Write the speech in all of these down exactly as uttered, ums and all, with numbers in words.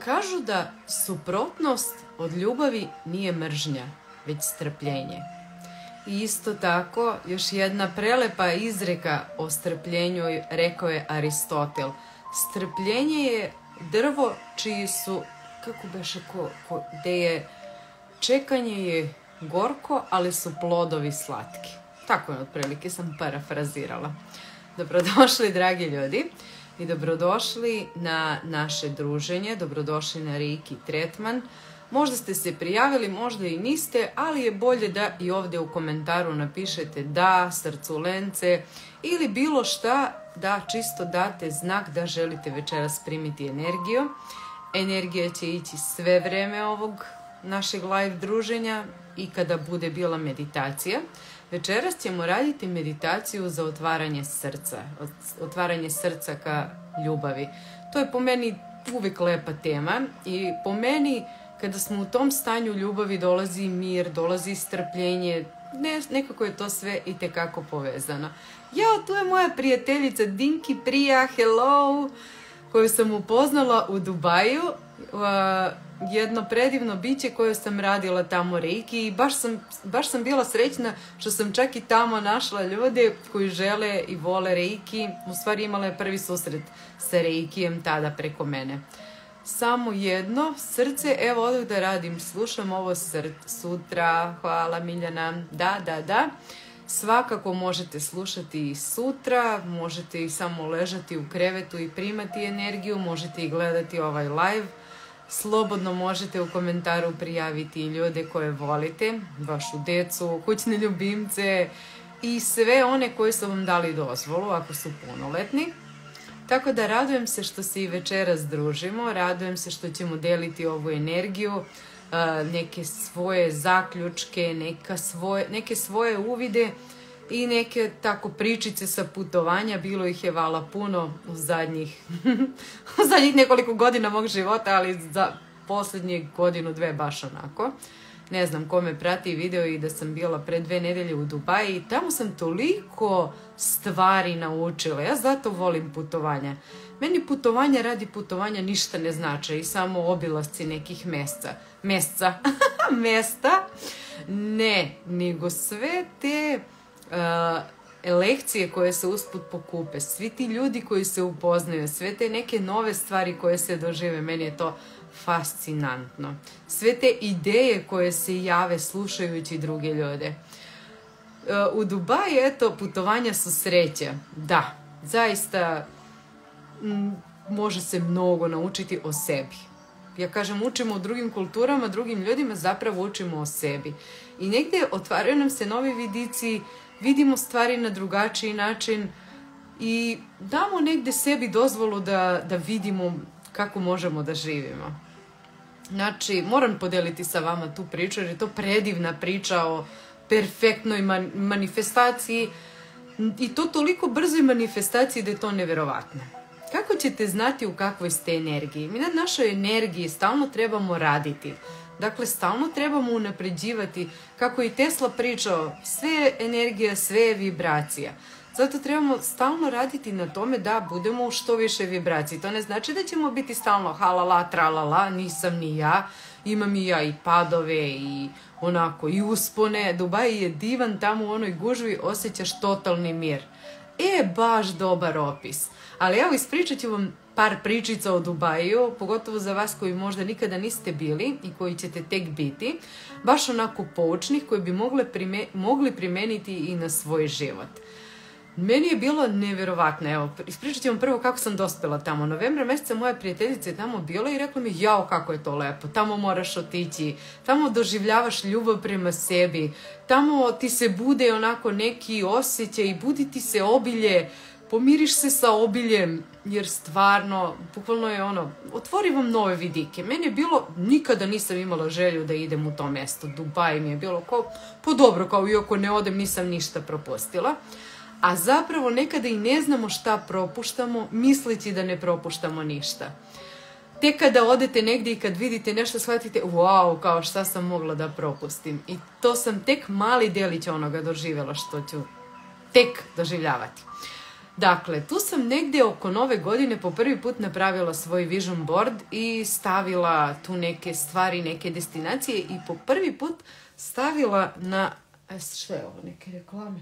kažu da suprotnost od ljubavi nije mržnja, već strpljenje. I isto tako, još jedna prelepa izreka o strpljenju rekao je Aristotel. Strpljenje je drvo čiji su, kako beše, ko, ko, gde je čekanje je gorko, ali su plodovi slatki. Tako je, otprilike sam parafrazirala. Dobrodošli, dragi ljudi, i dobrodošli na naše druženje, dobrodošli na Reiki tretman. Možda ste se prijavili, možda i niste, ali je bolje da i ovdje u komentaru napišete da, srculence ili bilo šta, da čisto date znak da želite večeras primiti energiju. Energija će ići sve vreme ovog našeg live druženja i kada bude bila meditacija. Večeras ćemo raditi meditaciju za otvaranje srca, otvaranje srca ka ljubavi. To je po meni uvijek lepa tema i po meni kada smo u tom stanju ljubavi dolazi mir, dolazi strpljenje, ne, nekako je to sve itekako povezano. Jao, tu je moja prijateljica Dinki Prija, hello, koju sam upoznala u Dubaju. Uh, jedno predivno biće koje sam radila tamo Reiki i baš sam, baš sam bila srećna što sam čak i tamo našla ljude koji žele i vole Reiki. U stvari imala je prvi susret sa Reikijem tada preko mene. Samo jedno srce, evo odmah da radim, slušam ovo srce sutra, hvala Miljana, da, da, da. Svakako možete slušati i sutra, možete i samo ležati u krevetu i primati energiju, možete i gledati ovaj live. Slobodno možete u komentaru prijaviti ljude koje volite, vašu decu, kućne ljubimce i sve one koji su vam dali dozvolu ako su punoletni. Tako da radujem se što se i večeras družimo, radujem se što ćemo deliti ovu energiju, neke svoje zaključke, neka svoje, neke svoje uvide i neke tako pričice sa putovanja. Bilo ih je vala puno u zadnjih, u zadnjih nekoliko godina mog života, ali za posljednje godinu, dve baš onako. Ne znam ko me prati video i da sam bila pre dve nedelje u Dubaji i tamo sam toliko stvari naučila. Ja zato volim putovanja. Meni putovanja radi putovanja ništa ne znače i samo obilasci nekih mesta. Mesca. Mesta. Ne, nego sve te uh, lekcije koje se usput pokupe, svi ti ljudi koji se upoznaju, sve te neke nove stvari koje se dožive, meni je to fascinantno. Sve te ideje koje se jave slušajući druge ljude. U Dubaji, eto, putovanja su sreća. Da, zaista m, može se mnogo naučiti o sebi. Ja kažem, učimo o drugim kulturama, drugim ljudima, zapravo učimo o sebi. I negdje otvaraju nam se novi vidici, vidimo stvari na drugačiji način i damo negdje sebi dozvolu da, da vidimo kako možemo da živimo. Znači, moram podeliti sa vama tu priču, jer je to predivna priča o perfektnoj man- manifestaciji i to toliko brzoj manifestaciji da je to neverovatno. Kako ćete znati u kakvoj ste energiji? Mi na našoj energiji stalno trebamo raditi. Dakle, stalno trebamo unapređivati, kako i Tesla pričao, sve je energija, sve je vibracija. Zato trebamo stalno raditi na tome da budemo u što više vibraciji. To ne znači da ćemo biti stalno halala, tralala, nisam ni ja. Imam i ja i padove i onako i uspone. Dubai je divan, tamo u onoj gužvi osjećaš totalni mir. E, baš dobar opis. Ali evo, ispričat ću vam par pričica o Dubaju, pogotovo za vas koji možda nikada niste bili i koji ćete tek biti. Baš onako poučnih koji bi mogle prime, mogli primeniti i na svoj život. Meni je bilo nevjerovatno, evo, ispričat ću vam prvo kako sam dospela tamo. Novembra mjeseca moja prijateljica je tamo bila i rekla mi, jao kako je to lepo, tamo moraš otići, tamo doživljavaš ljubav prema sebi, tamo ti se bude onako neki osjećaj i budi ti se obilje, pomiriš se sa obiljem, jer stvarno, bukvalno je ono, otvori vam nove vidike. Meni je bilo, nikada nisam imala želju da idem u to mjesto, Dubaj mi je bilo kao, po dobro, kao i ako ne odem nisam ništa propustila. A zapravo nekada i ne znamo šta propuštamo, misleći da ne propuštamo ništa. Tek kada odete negdje i kad vidite nešto, shvatite, wow, kao šta sam mogla da propustim. I to sam tek mali delić onoga doživjela što ću tek doživljavati. Dakle, tu sam negdje oko nove godine po prvi put napravila svoj vision board i stavila tu neke stvari, neke destinacije i po prvi put stavila na... E, što je ovo, neke reklame?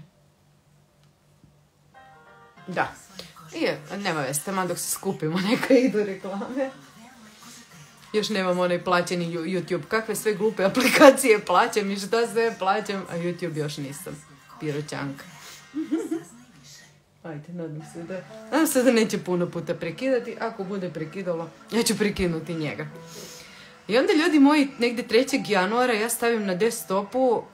Da. Je, nema veze, tamo dok se skupimo, neka idu reklame. Još nemam onaj plaćeni YouTube. Kakve sve glupe aplikacije plaćam i šta sve plaćam, a YouTube još nisam. Piroćanka. Ajde, nadam se da... Nadam se da neće puno puta prekidati. Ako bude prekidalo, ja ću prekinuti njega. I onda, ljudi moji, negdje trećeg januara ja stavim na desktopu uh,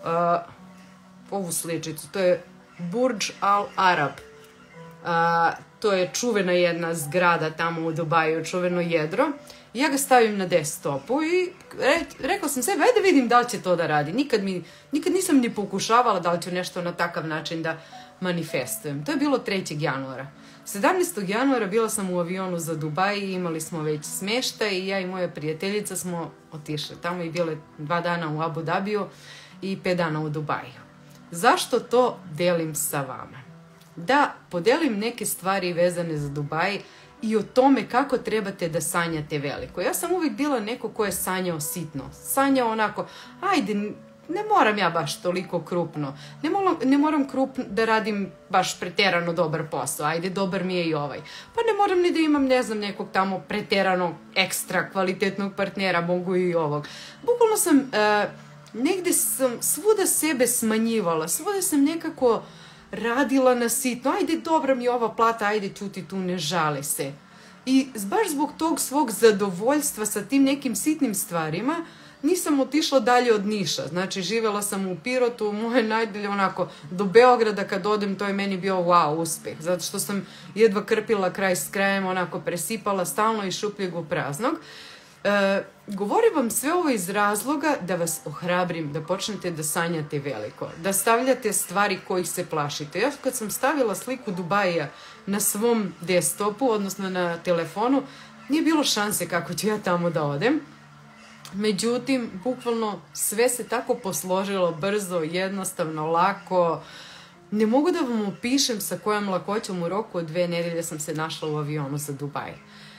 ovu sličicu. To je Burj Al Arab. Uh, to je čuvena jedna zgrada tamo u Dubaju, čuveno jedro. I ja ga stavim na desktopu i re, rekla sam sebi, ajde vidim da li će to da radi. Nikad, mi, nikad nisam ni pokušavala da li ću nešto na takav način da manifestujem. To je bilo trećeg januara. sedamnaestog januara bila sam u avionu za Dubaj i imali smo već smještaj i ja i moja prijateljica smo otišli tamo i bile dva dana u Abu Dhabiju i pet dana u Dubaju. Zašto to delim sa vama? Da podelim neke stvari vezane za Dubaj i o tome kako trebate da sanjate veliko. Ja sam uvijek bila neko ko je sanjao sitno. Sanjao onako, ajde, ne moram ja baš toliko krupno. Ne moram, ne moram krupno da radim baš preterano dobar posao. Ajde, dobar mi je i ovaj. Pa ne moram ni da imam, ne znam, nekog tamo preterano ekstra kvalitetnog partnera, mogu i ovog. Bukvalno sam, uh, negdje sam svuda sebe smanjivala. Svuda sam nekako radila na sitno, ajde dobra mi je ova plata, ajde ćuti tu, ne žali se. I baš zbog tog svog zadovoljstva sa tim nekim sitnim stvarima nisam otišla dalje od Niša. Znači živjela sam u Pirotu, moje najdalje onako do Beograda kad odem, to je meni bio wow uspjeh. Zato što sam jedva krpila kraj s krajem, onako presipala stalno iz šupljeg u praznog. E, govorim vam sve ovo iz razloga da vas ohrabrim, da počnete da sanjate veliko, da stavljate stvari kojih se plašite. Ja kad sam stavila sliku Dubaja na svom desktopu, odnosno na telefonu, nije bilo šanse kako ću ja tamo da odem. Međutim, bukvalno sve se tako posložilo brzo, jednostavno, lako. Ne mogu da vam opišem sa kojom lakoćom u roku od dve nedelje sam se našla u avionu za Dubaj.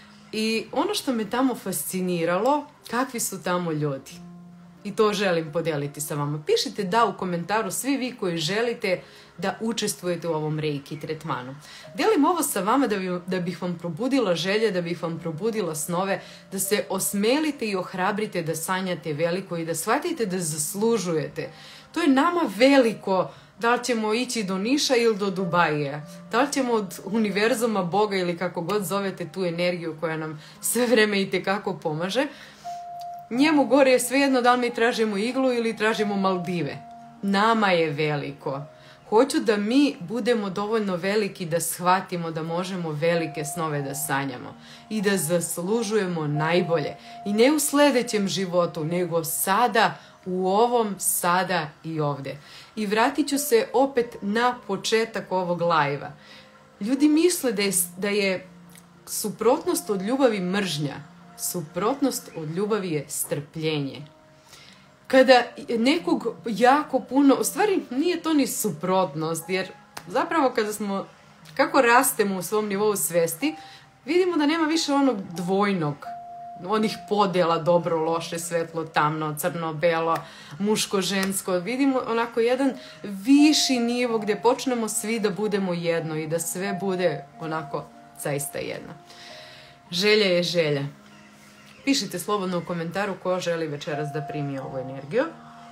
I ono što me tamo fasciniralo, kakvi su tamo ljudi. I to želim podijeliti sa vama. Pišite da u komentaru svi vi koji želite da učestvujete u ovom reiki tretmanu. Delim ovo sa vama da, bi, da bih vam probudila želje, da bih vam probudila snove, da se osmelite i ohrabrite da sanjate veliko i da shvatite da zaslužujete. To je nama veliko. Da li ćemo ići do Niša ili do Dubaja? Da li ćemo od univerzuma, Boga ili kako god zovete tu energiju koja nam sve vreme itekako pomaže? Njemu gore je svejedno da li mi tražimo iglu ili tražimo Maldive. Nama je veliko. Hoću da mi budemo dovoljno veliki da shvatimo da možemo velike snove da sanjamo i da zaslužujemo najbolje. I ne u sljedećem životu, nego sada, u ovom, sada i ovdje. I vratit ću se opet na početak ovog live-a. Ljudi misle da je, da je suprotnost od ljubavi mržnja. Suprotnost od ljubavi je strpljenje. Kada nekog jako puno, u stvari nije to ni suprotnost, jer zapravo kada smo, kako rastemo u svom nivou svesti, vidimo da nema više onog dvojnog, onih podjela, dobro, loše, svetlo, tamno, crno, belo, muško, žensko. Vidimo onako jedan viši nivo gdje počnemo svi da budemo jedno i da sve bude onako zaista jedno. Želja je želja. Pišite slobodno u komentaru ko želi večeras da primi ovu energiju.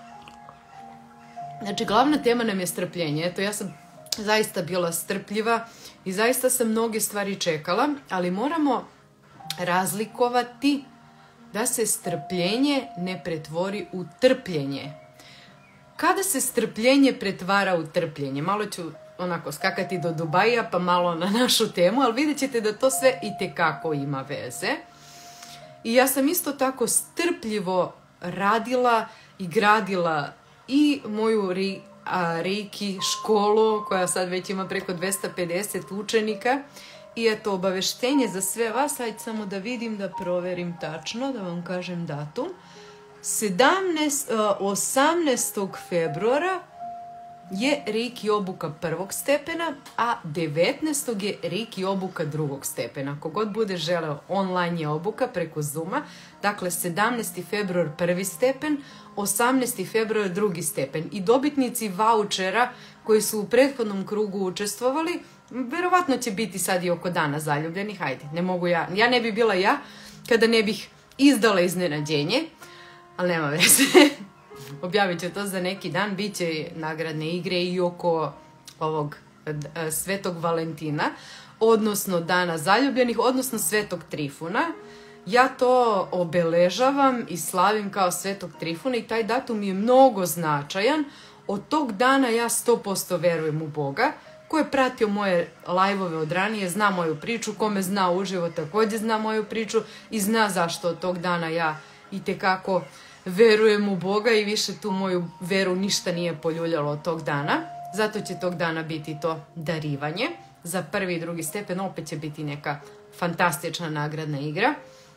Znači, glavna tema nam je strpljenje. Eto, ja sam zaista bila strpljiva i zaista sam mnoge stvari čekala, ali moramo razlikovati da se strpljenje ne pretvori u trpljenje. Kada se strpljenje pretvara u trpljenje? Malo ću onako skakati do Dubaja pa malo na našu temu, ali vidjet ćete da to sve itekako ima veze. I ja sam isto tako strpljivo radila i gradila i moju re, a, reiki školu koja sad već ima preko dvesta pedeset učenika. I eto, obaveštenje za sve vas, ajde samo da vidim, da proverim tačno, da vam kažem datum. osamnaestog februara je Reiki obuka prvog stepena, a devetnaestog je Reiki obuka drugog stepena. Ako god bude želeo, online je obuka preko Zooma. Dakle, sedamnaesti februar prvi stepen, osamnaesti februar drugi stepen. I dobitnici vaučera koji su u prethodnom krugu učestvovali, verovatno će biti sad i oko dana zaljubljenih. Hajde, ne mogu ja, ja ne bi bila ja kada ne bih izdala iznenađenje, ali nema veze. Objavit ću to za neki dan, bit će nagradne igre i oko ovog Svetog Valentina, odnosno Dana zaljubljenih, odnosno Svetog Trifuna. Ja to obeležavam i slavim kao Svetog Trifuna i taj datum je mnogo značajan. Od tog dana ja sto posto verujem u Boga. Ko je pratio moje live-ove od ranije, zna moju priču, ko me zna uživo također zna moju priču i zna zašto od tog dana ja itekako verujem u Boga i više tu moju veru ništa nije poljuljalo od tog dana. Zato će tog dana biti to darivanje. Za prvi i drugi stepen opet će biti neka fantastična nagradna igra.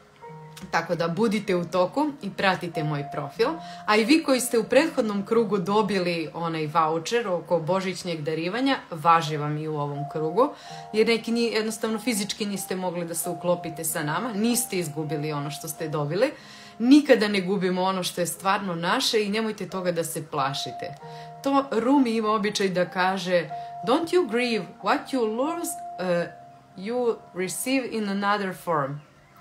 Tako da budite u toku i pratite moj profil. A i vi koji ste u prethodnom krugu dobili onaj vaučer oko božićnjeg darivanja, važi vam i u ovom krugu. Jer neki ni, jednostavno fizički niste mogli da se uklopite sa nama. Niste izgubili ono što ste dobili. Nikada ne gubimo ono što je stvarno naše i nemojte toga da se plašite. To Rumi ima običaj da kaže don't you grieve what you lose, uh, you receive in another form.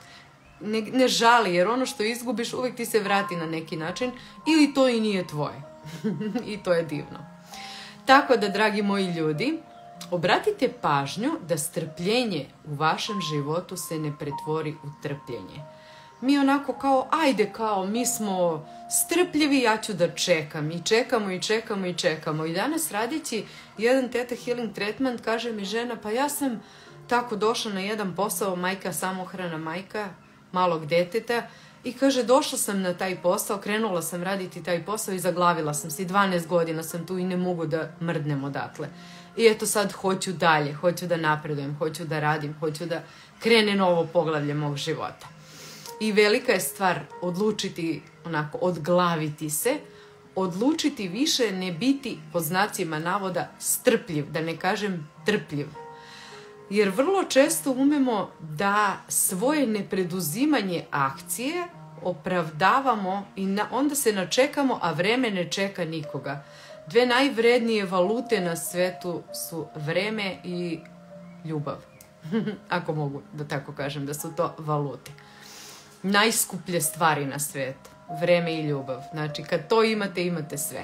Ne, ne žali, jer ono što izgubiš uvijek ti se vrati na neki način ili to i nije tvoje. I to je divno. Tako da, dragi moji ljudi, obratite pažnju da strpljenje u vašem životu se ne pretvori u trpljenje. Mi onako kao, ajde kao, mi smo strpljivi, ja ću da čekam. I čekamo, i čekamo, i čekamo. I danas radići jedan Theta Healing Treatment, kaže mi žena, pa ja sam tako došla na jedan posao, majka, samohrana majka, malog deteta, i kaže, došla sam na taj posao, krenula sam raditi taj posao i zaglavila sam se. dvanaest godina sam tu i ne mogu da mrdnem odatle. I eto sad hoću dalje, hoću da napredujem, hoću da radim, hoću da krene novo poglavlje mog života. I velika je stvar odlučiti, onako, odglaviti se, odlučiti više ne biti, po znacima navoda, strpljiv, da ne kažem trpljiv. Jer vrlo često umemo da svoje nepreduzimanje akcije opravdavamo i na, onda se načekamo, a vreme ne čeka nikoga. Dve najvrednije valute na svetu su vreme i ljubav. Ako mogu da tako kažem, da su to valute. Najskuplje stvari na svijetu. Vreme i ljubav. Znači, kad to imate, imate sve.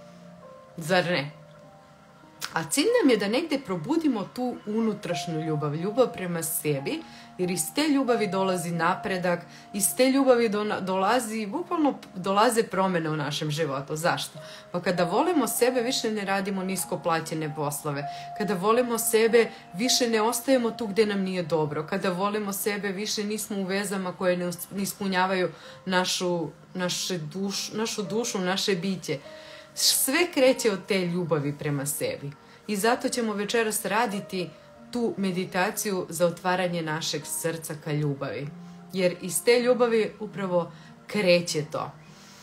Zar ne? A cilj nam je da negdje probudimo tu unutrašnju ljubav, ljubav prema sebi, jer iz te ljubavi dolazi napredak, iz te ljubavi do, dolazi, bukvalno dolaze promjene u našem životu. Zašto? Pa kada volimo sebe, više ne radimo nisko plaćene poslove. Kada volimo sebe, više ne ostajemo tu gdje nam nije dobro. Kada volimo sebe, više nismo u vezama koje ne, ne ispunjavaju našu, naše duš, našu dušu, naše biće. Sve kreće od te ljubavi prema sebi. I zato ćemo večeras raditi tu meditaciju za otvaranje našeg srca ka ljubavi. Jer iz te ljubavi upravo kreće to.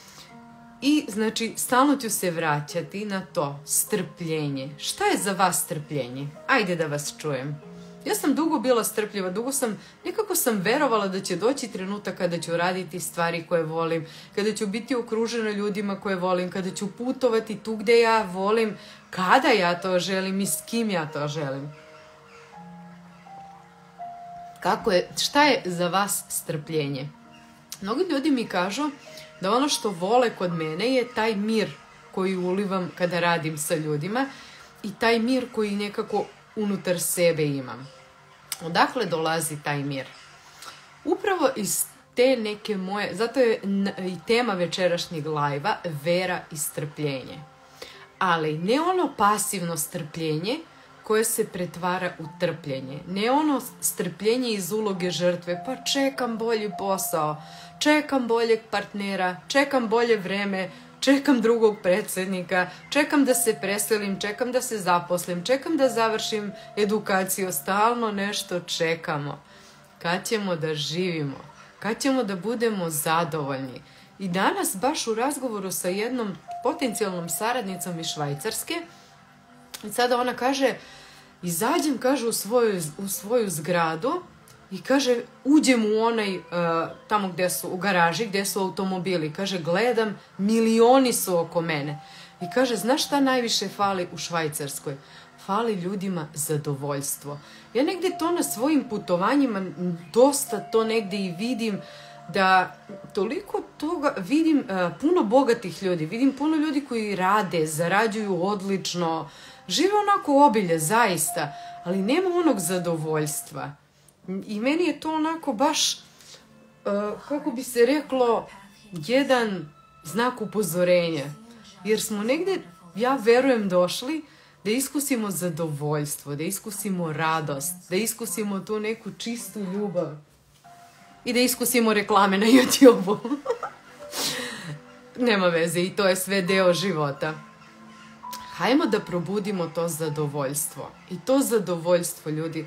I znači stalno ću se vraćati na to strpljenje. Šta je za vas strpljenje? Ajde da vas čujem. Ja sam dugo bila strpljiva, dugo sam, nekako sam verovala da će doći trenutak kada ću raditi stvari koje volim, kada ću biti okružena ljudima koje volim, kada ću putovati tu gdje ja volim, kada ja to želim i s kim ja to želim. Kako je, šta je za vas strpljenje? Mnogi ljudi mi kažu da ono što vole kod mene je taj mir koji ulivam kada radim sa ljudima i taj mir koji nekako unutar sebe imam. Odakle dolazi taj mir? Upravo iz te neke moje, zato je i tema večerašnjeg live-a vera i strpljenje. Ali ne ono pasivno strpljenje koje se pretvara u trpljenje. Ne ono strpljenje iz uloge žrtve, pa čekam bolji posao, čekam boljeg partnera, čekam bolje vreme, čekam drugog predsjednika, čekam da se preselim, čekam da se zaposlim, čekam da završim edukaciju, stalno nešto čekamo. Kad ćemo da živimo? Kad ćemo da budemo zadovoljni? I danas baš u razgovoru sa jednom potencijalnom saradnicom iz Švajcarske I sada ona kaže, izađem, kaže, u svoju, u svoju zgradu i kaže, uđem u onaj, uh, tamo gdje su, u garaži, gdje su automobili. Kaže, gledam, milioni su oko mene. I kaže, znaš šta najviše fali u Švajcarskoj? Fali ljudima zadovoljstvo. Ja negdje to na svojim putovanjima dosta to negdje i vidim, da toliko toga vidim, uh, puno bogatih ljudi, vidim puno ljudi koji rade, zarađuju odlično, žive onako obilje, zaista, ali nema onog zadovoljstva. I meni je to onako baš, uh, kako bi se reklo, jedan znak upozorenja. Jer smo negdje, ja verujem, došli da iskusimo zadovoljstvo, da iskusimo radost, da iskusimo tu neku čistu ljubav. I da iskusimo reklame na YouTube-u. Nema veze, i to je sve deo života. Hajmo da probudimo to zadovoljstvo. I to zadovoljstvo, ljudi,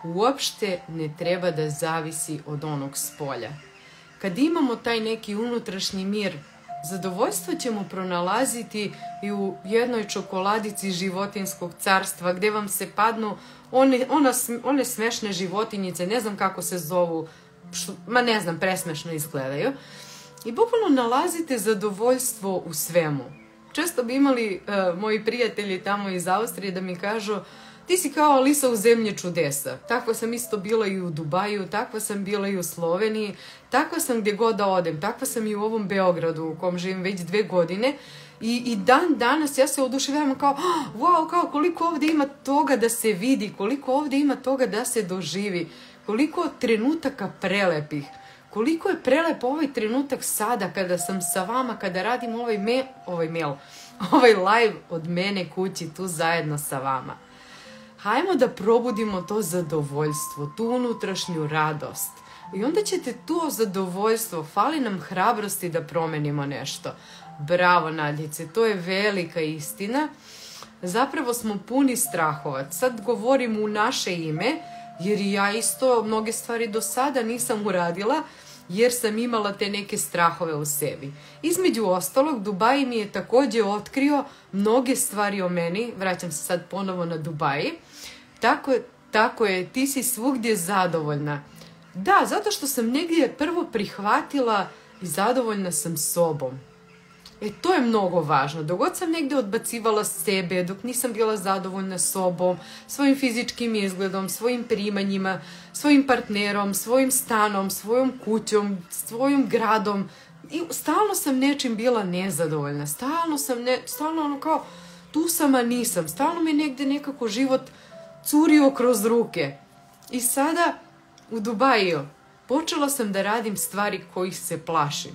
uopšte ne treba da zavisi od onog spolja. Kad imamo taj neki unutrašnji mir, zadovoljstvo ćemo pronalaziti i u jednoj čokoladici životinskog carstva, gdje vam se padnu one, ona, one smešne životinjice, ne znam kako se zovu, što, ma ne znam, presmešno izgledaju. I bukvalno nalazite zadovoljstvo u svemu. Često bi imali uh, moji prijatelji tamo iz Austrije da mi kažu, ti si kao Alisa u zemlji čudesa. Tako sam isto bila i u Dubaju, takva sam bila i u Sloveniji, takva sam gdje god da odem, takva sam i u ovom Beogradu u kom živim već dve godine. I, i dan danas ja se oduševljavam kao, oh, wow, kao koliko ovdje ima toga da se vidi, koliko ovdje ima toga da se doživi, koliko trenutaka prelepih. Koliko je prelep ovaj trenutak sada kada sam sa vama, kada radim ovaj mail, ovaj, mail, ovaj live od mene kući tu zajedno sa vama. Hajmo da probudimo to zadovoljstvo, tu unutrašnju radost. I onda ćete to zadovoljstvo, fali nam hrabrosti da promenimo nešto. Bravo, Nadice, to je velika istina. Zapravo smo puni strahova. Sad govorim u naše ime, jer ja isto mnoge stvari do sada nisam uradila, jer sam imala te neke strahove u sebi. Između ostalog, Dubai mi je također otkrio mnoge stvari o meni. Vraćam se sad ponovo na Dubai. Tako, tako je, ti si svugdje zadovoljna. Da, zato što sam negdje prvo prihvatila i zadovoljna sam sobom. E, to je mnogo važno. Dok god sam negdje odbacivala sebe, dok nisam bila zadovoljna sobom, svojim fizičkim izgledom, svojim primanjima, svojim partnerom, svojim stanom, svojom kućom, svojim gradom, i stalno sam nečim bila nezadovoljna. Stalno sam, ne, stalno ono kao, tu sam, a nisam. Stalno mi negdje nekako život curio kroz ruke. I sada, u Dubaju, počela sam da radim stvari kojih se plašim.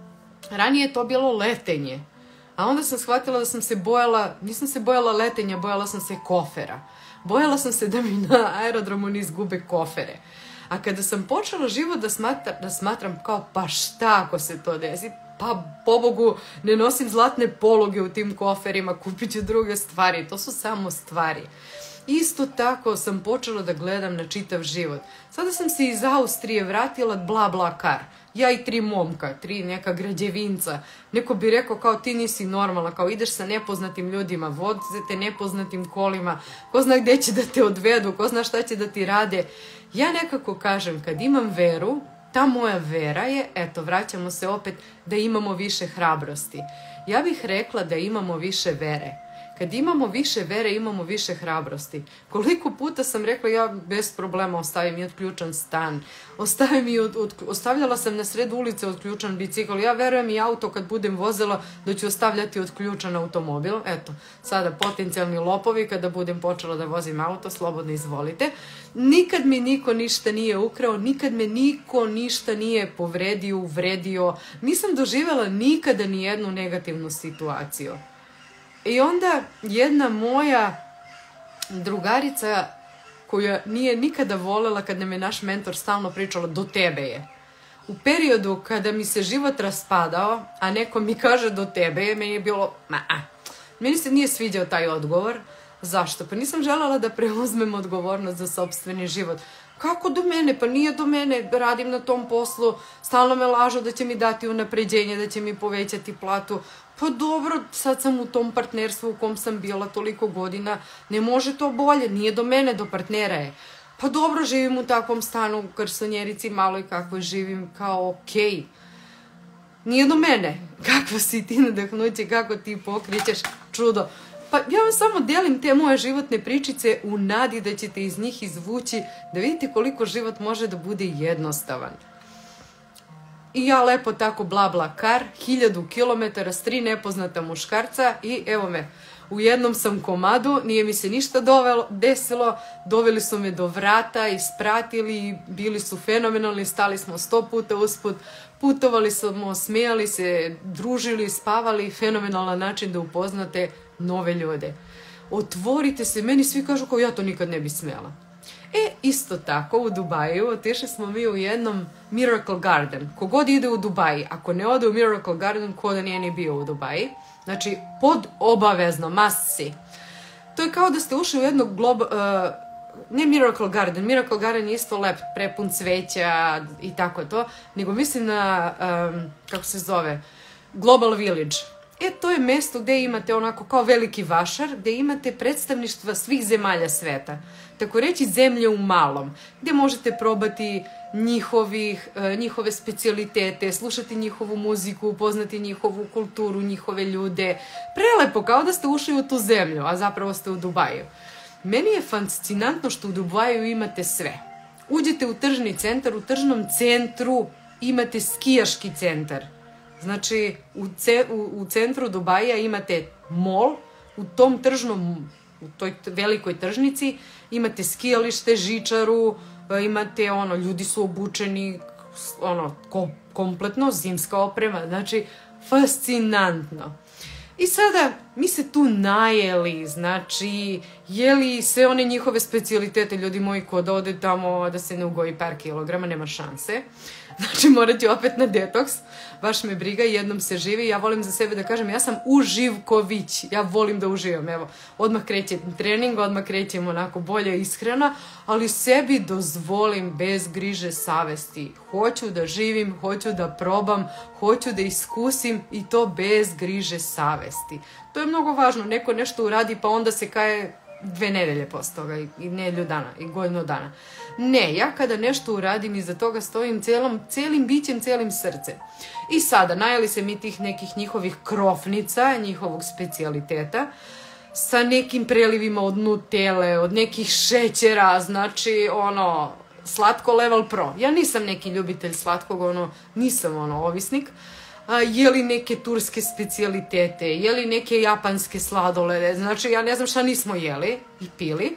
Ranije je to bilo letenje, a onda sam shvatila da sam se bojala, nisam se bojala letenja, bojala sam se kofera. Bojala sam se da mi na aerodromu ne izgube kofere. A kada sam počela život da, smatra, da smatram kao, pa šta ako se to desi, pa pobogu ne nosim zlatne pologe u tim koferima, kupit ću druge stvari, to su samo stvari. Isto tako sam počela da gledam na čitav život. Sada sam se iz Austrije vratila bla bla kar. Ja i tri momka, tri neka građevinca. Neko bi rekao kao ti nisi normalna, kao ideš sa nepoznatim ljudima, vozite nepoznatim kolima, ko zna gdje će da te odvedu, ko zna šta će da ti rade. Ja nekako kažem, kad imam veru, ta moja vera je, eto, vraćamo se opet, da imamo više hrabrosti. Ja bih rekla da imamo više vere. Kad imamo više vere, imamo više hrabrosti. Koliko puta sam rekla, ja bez problema ostavim i odključan stan. Ostavim i od, od, ostavljala sam na sred ulice odključan bicikl. Ja verujem i auto kad budem vozila da ću ostavljati odključan automobil. Eto, sada potencijalni lopovi kada budem počela da vozim auto, slobodno izvolite. Nikad mi niko ništa nije ukrao, nikad me niko ništa nije povredio, uvredio. Nisam doživjela nikada ni jednu negativnu situaciju. I onda jedna moja drugarica koja nije nikada voljela kad nam je naš mentor stalno pričala do tebe je. U periodu kada mi se život raspadao, a neko mi kaže do tebe je, meni je bilo, ma, a. Meni se nije sviđao taj odgovor. Zašto? Pa nisam željela da preuzmem odgovornost za sopstveni život. Kako do mene? Pa nije do mene, radim na tom poslu, stalno me lažu da će mi dati unapređenje, da će mi povećati platu. Pa dobro, sad sam u tom partnerstvu u kom sam bila toliko godina, ne može to bolje, nije do mene, do partnera je. Pa dobro, živim u takvom stanu u garsonjerici maloj kakvoj živim, kao okej. Nije do mene. Kako si ti nadahnuće, kako ti pokrećeš čudo. Pa ja vam samo delim te moje životne pričice u nadi da ćete iz njih izvući, da vidite koliko život može da bude jednostavan. I ja lepo tako bla bla kar, hiljadu kilometara s tri nepoznata muškarca i evo me, u jednom sam komadu, nije mi se ništa dovelo, desilo, doveli su me do vrata, ispratili, bili su fenomenalni, stali smo sto puta usput, putovali smo, smijali se, družili, spavali, fenomenalan način da upoznate nove ljude. Otvorite se, meni svi kažu kao ja to nikad ne bi smjela. E, isto tako u Dubaju otišli smo mi u jednom Miracle Garden. Kogod ide u Dubaji, ako ne ode u Miracle Garden, ko da nije ni bio u Dubaji. Znači, pod obavezno, must see. To je kao da ste ušli u jednog glob... Uh, ne Miracle Garden, Miracle Garden je isto lep, prepun cveća i tako to, nego mislim na, um, kako se zove, Global Village. E, to je mesto gde imate onako kao veliki vašar, gde imate predstavništva svih zemalja sveta. Tako reći zemlje u malom, gde možete probati njihovih, njihove specijalitete, slušati njihovu muziku, upoznati njihovu kulturu, njihove ljude. Prelepo, kao da ste ušli u tu zemlju, a zapravo ste u Dubaju. Meni je fascinantno što u Dubaju imate sve. Uđete u tržni centar, u tržnom centru imate skijaški centar. Znači, u, ce, u, u centru Dubaja imate mall, u tom tržnom, u toj velikoj tržnici imate skijalište, žičaru, imate, ono, ljudi su obučeni, ono, ko, kompletno, zimska oprema, znači, fascinantno. I sada, mi se tu najeli, znači, jeli sve one njihove specijalitete, ljudi moji, ko da ode tamo da se ne ugoji par kilograma, nema šanse. Znači, morat ću opet na detoks, baš me briga, jednom se živi, ja volim za sebe da kažem, ja sam uživković, ja volim da uživam, evo, odmah kreće trening, odmah krećem onako bolje ishrana, ali sebi dozvolim bez griže savesti, hoću da živim, hoću da probam, hoću da iskusim i to bez griže savesti. To je mnogo važno, neko nešto uradi pa onda se kaje dve nedelje posle toga i nedelju dana i godinu dana. Ne, ja kada nešto uradim i za toga stojim celom, celim bićem, celim srcem. I sada, najeli se mi tih nekih njihovih krofnica, njihovog specijaliteta, sa nekim prelivima od nutele, od nekih šećera, znači, ono, slatko level pro. Ja nisam neki ljubitelj slatkog, ono, nisam, ono, ovisnik. A, jeli neke turske specijalitete, jeli neke japanske sladolede, znači, ja ne znam šta nismo jeli i pili.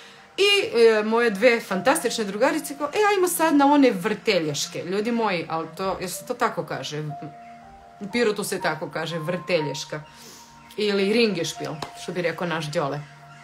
I e, moje dve fantastične drugarice kao, e, ajmo sad na one vrtelješke. Ljudi moji, ali to, jer se to tako kaže, u Pirotu se tako kaže, vrtelješka. Ili ringešpil, što bi rekao naš Đole.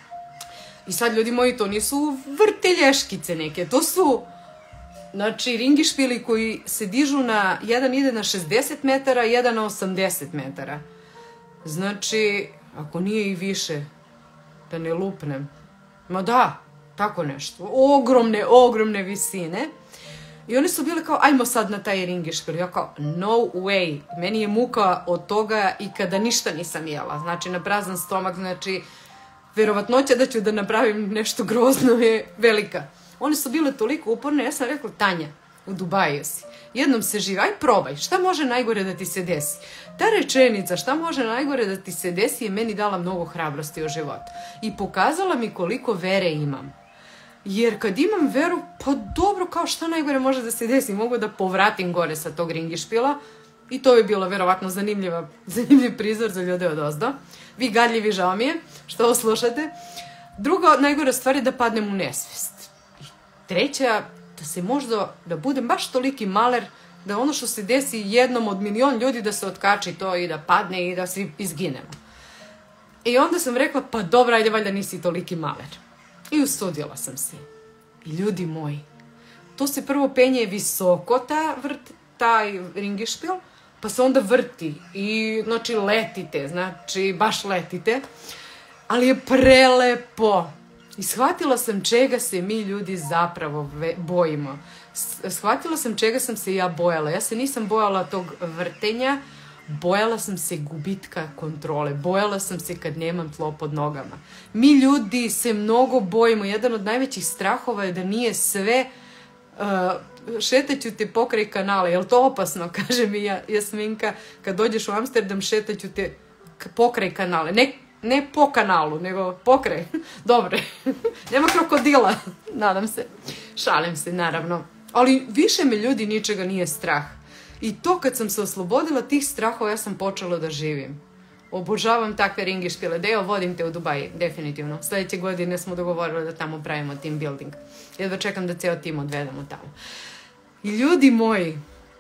I sad, ljudi moji, to nisu vrtelješkice neke, to su, znači, ringešpili koji se dižu na, jedan ide na šezdeset metara, jedan na osamdeset metara. Znači, ako nije i više, da ne lupnem. Ma da, tako nešto. Ogromne, ogromne visine. I oni su bili kao, ajmo sad na taj ringešpil. Ja kao, no way. Meni je muka od toga i kada ništa nisam jela. Znači, na prazan stomak, znači, verovatnoća da ću da napravim nešto grozno je velika. Oni su bile toliko uporne, ja sam rekla, Tanja, u Dubaju si. Jednom se živi, aj probaj, šta može najgore da ti se desi? Ta rečenica, šta može najgore da ti se desi, je meni dala mnogo hrabrosti u životu. I pokazala mi koliko vere imam. Jer kad imam veru, pa dobro, kao šta najgore može da se desi, mogu da povratim gore sa tog ringišpila. I to bi bilo verovatno zanimljiva, zanimljiv prizor za ljude od ozdo. Vi gadljivi, žao mi je, što ovo slušate. Druga najgore stvar je da padnem u nesvest. I treća, da se možda, da budem baš toliki maler, da ono što se desi jednom od milion ljudi da se otkači to i da padne i da svi izginemo. I onda sam rekla, pa dobra, ajde, valjda nisi toliki maler. I usudila sam se. I ljudi moji, to se prvo penje visoko, ta vrt, taj ringišpil, pa se onda vrti i, znači, letite, znači, baš letite, ali je prelepo. I shvatila sam čega se mi ljudi zapravo bojimo. Shvatila sam čega sam se ja bojala. Ja se nisam bojala tog vrtenja, bojala sam se gubitka kontrole. Bojala sam se kad nemam tlo pod nogama. Mi ljudi se mnogo bojimo. Jedan od najvećih strahova je da nije sve... Uh, šetaću te pokraj kanala. Je li to opasno? Kaže mi Jasminka, kad dođeš u Amsterdam šetaću te pokraj kanala. Ne, ne po kanalu, nego pokraj. Dobre. Nema krokodila. Nadam se. Šalim se, naravno. Ali više me ljudi ničega nije strah. I to kad sam se oslobodila tih strahova, ja sam počela da živim. Obožavam takve ringišpile. Deo, vodim te u Dubai, definitivno. Sljedeće godine smo dogovorili da tamo pravimo team building. Jedva čekam da ceo tim odvedemo tamo. I ljudi moji,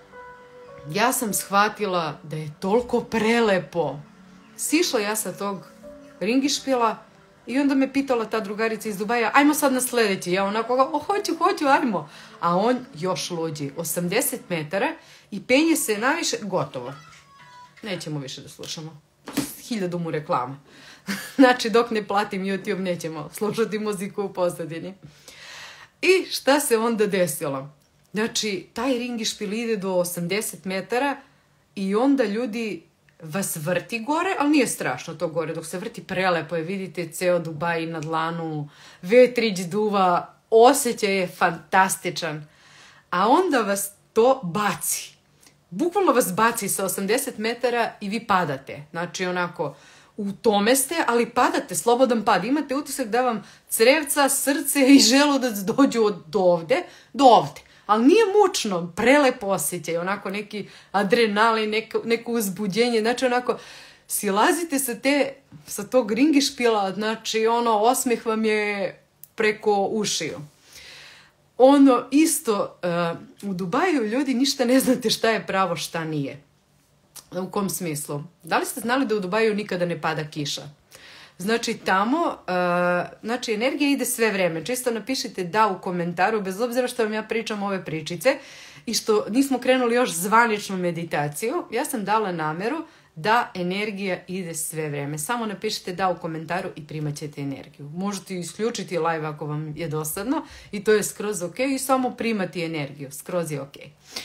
ja sam shvatila da je toliko prelepo. Sišla ja sa tog ringišpila i onda me pitala ta drugarica iz Dubaja, ajmo sad na sljedeći. Ja onako, o, hoću, hoću, ajmo. A on još luđi. osamdeset metara i penje se naviše, gotovo. Nećemo više da slušamo. Hiljadu mu reklama. Znači, dok ne platim YouTube, nećemo slušati muziku u pozadini. I šta se onda desilo? Znači, taj ringišpil ide do osamdeset metara i onda ljudi vas vrti gore, ali nije strašno to gore. Dok se vrti prelepo je, vidite ceo Dubaj na dlanu, vetrić duva, osjećaj je fantastičan. A onda vas to baci. Bukvalno vas baci sa osamdeset metara i vi padate. Znači, onako, u tome ste, ali padate, slobodan pad. Imate utisak da vam crevca, srce i želudac dođu od ovde do ovde. Ali nije mučno, prelepo osjećaj, onako neki adrenalin, neko, neko uzbuđenje. Znači, onako, silazite sa, te, sa tog ringišpila, znači, ono, osmeh vam je preko ušiju. Ono, isto, uh, u Dubaju ljudi ništa ne znate šta je pravo, šta nije. U kom smislu? Da li ste znali da u Dubaju nikada ne pada kiša? Znači, tamo, uh, znači, energija ide sve vreme. Čisto napišite da u komentaru, bez obzira što vam ja pričam ove pričice i što nismo krenuli još zvaničnu meditaciju, ja sam dala nameru da energija ide sve vreme. Samo napišite da u komentaru i primat ćete energiju. Možete isključiti live ako vam je dosadno i to je skroz ok i samo primati energiju. Skroz je ok.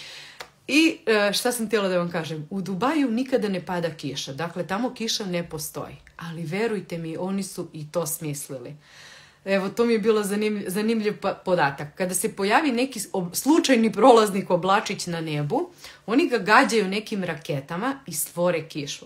I šta sam htjela da vam kažem? U Dubaju nikada ne pada kiša. Dakle, tamo kiša ne postoji. Ali verujte mi, oni su i to smislili. Evo, to mi je bilo zanimljiv, zanimljiv podatak. Kada se pojavi neki slučajni prolaznik oblačić na nebu, oni ga gađaju nekim raketama i stvore kišu.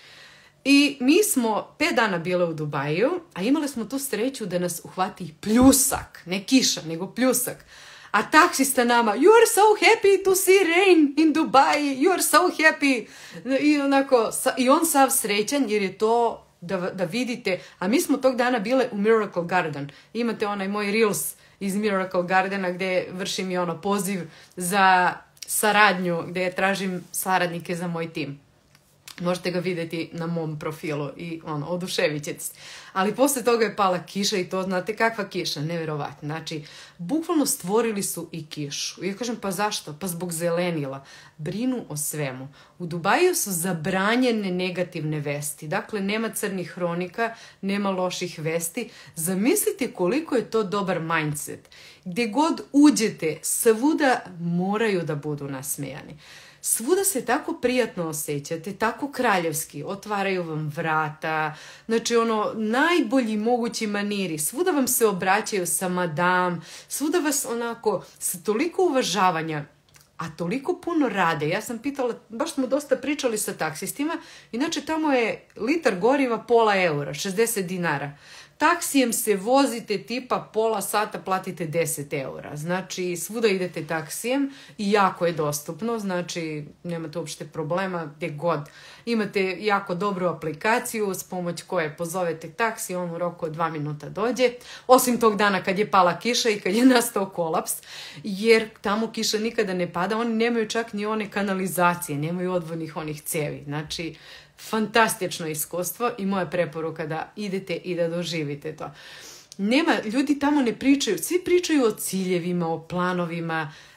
I mi smo pet dana bile u Dubaju, a imali smo tu sreću da nas uhvati pljusak. Ne kiša, nego pljusak. A taksista nama, you are so happy to see rain in Dubai, you are so happy. I, onako, i on sav srećan jer je to da, da vidite. A mi smo tog dana bile u Miracle Garden. Imate onaj moj Reels iz Miracle Gardena gdje vršim i ono poziv za saradnju, gdje tražim saradnike za moj tim. Možete ga vidjeti na mom profilu i ono, oduševit ćete se. Ali poslije toga je pala kiša i to znate kakva kiša, nevjerovatno. Znači, bukvalno stvorili su i kišu. I ja kažem, pa zašto? Pa zbog zelenila. Brinu o svemu. U Dubaju su zabranjene negativne vesti. Dakle, nema crnih hronika, nema loših vesti. Zamislite koliko je to dobar mindset. Gdje god uđete, svuda moraju da budu nasmejani. Svuda se tako prijatno osjećate, tako kraljevski, otvaraju vam vrata, znači ono, najbolji mogući maniri, svuda vam se obraćaju sa madam, svuda vas onako, sa toliko uvažavanja, a toliko puno rade. Ja sam pitala, baš smo dosta pričali sa taksistima, inače tamo je litar goriva pola eura, šezdeset dinara. Taksijem se vozite tipa pola sata, platite deset eura. Znači, svuda idete taksijem i jako je dostupno. Znači, nemate uopšte problema gdje god. Imate jako dobru aplikaciju s pomoć koje pozovete taksi, on u roku od dva minuta dođe. Osim tog dana kad je pala kiša i kad je nastao kolaps, jer tamo kiša nikada ne pada. Oni nemaju čak ni one kanalizacije, nemaju odvodnih onih cevi. Znači, fantastično iskustvo i moja preporuka da idete i da doživite to. Nema, ljudi tamo ne pričaju, svi pričaju o ciljevima, o planovima,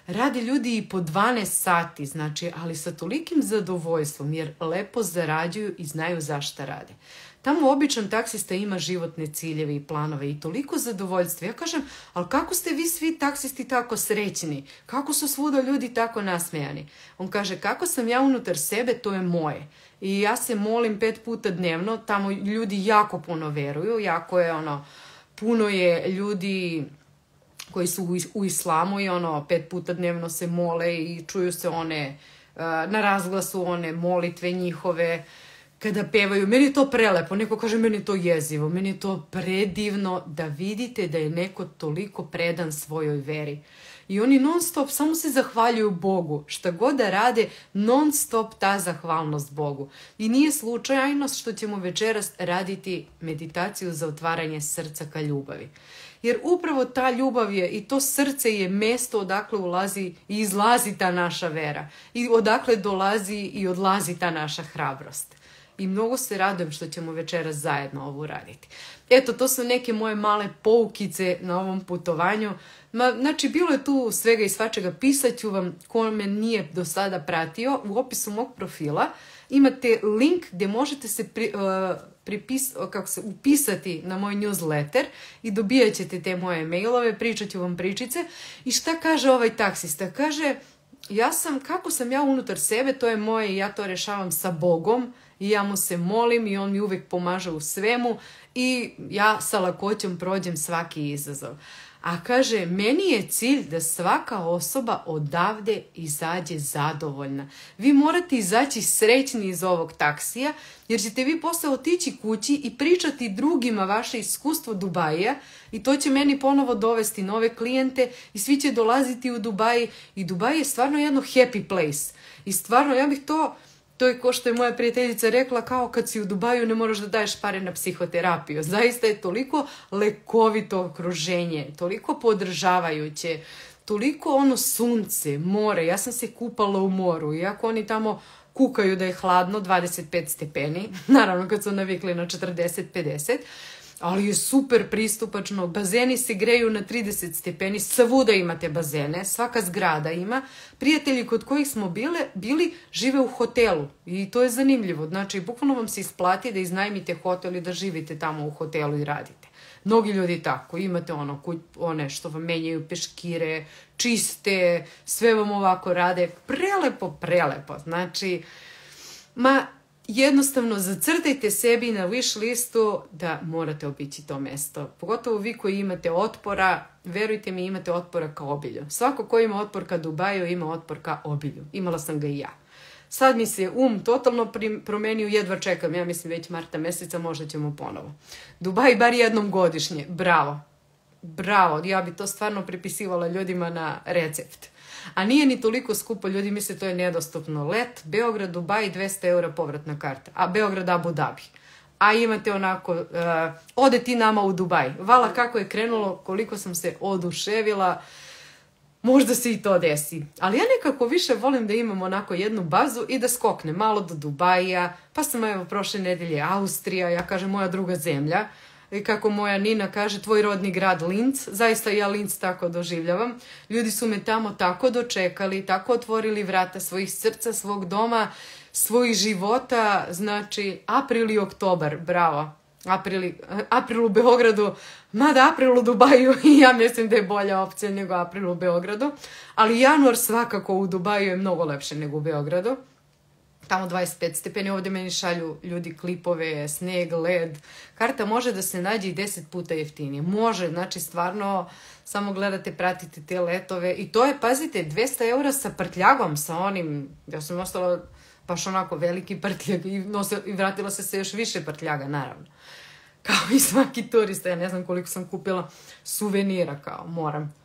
Rade ljudi i po dvanaest sati, znači, ali sa tolikim zadovoljstvom, jer lepo zarađuju i znaju zašto rade. Tamo običan taksista ima životne ciljeve i planove i toliko zadovoljstva. Ja kažem, ali kako ste vi svi taksisti tako srećni? Kako su svuda ljudi tako nasmejani? On kaže, kako sam ja unutar sebe, to je moje. I ja se molim pet puta dnevno, tamo ljudi jako puno veruju, jako je ono, puno je ljudi koji su u islamu i ono, pet puta dnevno se mole i čuju se one, na razglasu one molitve njihove, kada pevaju. Meni je to prelepo, neko kaže meni je to jezivo, meni je to predivno da vidite da je neko toliko predan svojoj veri. I oni non stop samo se zahvaljuju Bogu. Šta god da rade, non stop ta zahvalnost Bogu. I nije slučajnost što ćemo večeras raditi meditaciju za otvaranje srca ka ljubavi. Jer upravo ta ljubav je i to srce je mesto odakle ulazi i izlazi ta naša vera. I odakle dolazi i odlazi ta naša hrabrost. I mnogo se radujem što ćemo večeras zajedno ovo raditi. Eto, to su neke moje male poukice na ovom putovanju. Ma, znači, bilo je tu svega i svačega. Pisat ću vam, ko me nije do sada pratio, u opisu mog profila imate link gdje možete se pri, uh, pripis, kako se, upisati na moj newsletter i dobijat ćete te moje mailove, pričat ću vam pričice. I šta kaže ovaj taksista? Kaže, ja sam, kako sam ja unutar sebe, to je moje i ja to rešavam sa Bogom. I ja mu se molim i on mi uvijek pomaže u svemu i ja sa lakoćom prođem svaki izazov. A kaže, meni je cilj da svaka osoba odavde izađe zadovoljna. Vi morate izaći srećni iz ovog taksija, jer ćete vi posle otići kući i pričati drugima vaše iskustvo Dubaija i to će meni ponovo dovesti nove klijente i svi će dolaziti u Dubai i Dubai je stvarno jedno happy place. I stvarno, ja bih to... To je ko što je moja prijateljica rekla, kao kad si u Dubaju ne moraš da daješ pare na psihoterapiju. Zaista je toliko lekovito okruženje, toliko podržavajuće, toliko ono sunce, more. Ja sam se kupala u moru, iako oni tamo kukaju da je hladno, dvadeset pet stepeni, naravno kad su navikli na četrdeset pedeset, ali je super pristupačno, bazeni se greju na trideset stepeni, svuda imate bazene, svaka zgrada ima. Prijatelji kod kojih smo bile, bili žive u hotelu i to je zanimljivo. Znači, bukvalno vam se isplati da iznajmite hotel i da živite tamo u hotelu i radite. Mnogi ljudi tako, imate ono, one što vam menjaju peškire, čiste, sve vam ovako rade, prelepo, prelepo. Znači, ma... Jednostavno zacrtajte sebi na wish listu da morate obići to mesto. Pogotovo vi koji imate otpora, verujte mi, imate otpora ka obilju. Svako ko ima otpor ka Dubaju ima otpor ka obilju. Imala sam ga i ja. Sad mi se um totalno promenio, jedva čekam, ja mislim već marta meseca, možda ćemo ponovo. Dubaj bar jednom godišnje, bravo. Bravo, ja bi to stvarno pripisivala ljudima na recept. A nije ni toliko skupo, ljudi misle to je nedostupno. Let, Beograd, Dubaj, dvesta eura povratna karta. A Beograd, Abu Dhabi. A imate onako, uh, ode ti nama u Dubaj. Vala kako je krenulo, koliko sam se oduševila. Možda se i to desi. Ali ja nekako više volim da imam onako jednu bazu i da skoknem malo do Dubaja. Pa sam evo prošle nedelje Austrija, ja kažem moja druga zemlja. I kako moja Nina kaže, tvoj rodni grad Linz, zaista ja Linz tako doživljavam. Ljudi su me tamo tako dočekali, tako otvorili vrata svojih srca, svog doma, svojih života, znači april i oktobar, bravo. April, april u Beogradu, mada april u Dubaju i ja mislim da je bolja opcija nego april u Beogradu, ali januar svakako u Dubaju je mnogo lepše nego u Beogradu. Tamo dvadeset pet stepeni, ovdje meni šalju ljudi klipove, sneg, led. Karta može da se nađe i deset puta jeftinije. Može, znači stvarno samo gledate, pratite te letove. I to je, pazite, dvesta eura sa prtljagom, sa onim, ja sam ostala baš onako veliki prtljag i, nose, i vratila se se još više prtljaga, naravno. Kao i svaki turista, ja ne znam koliko sam kupila suvenira, kao moram.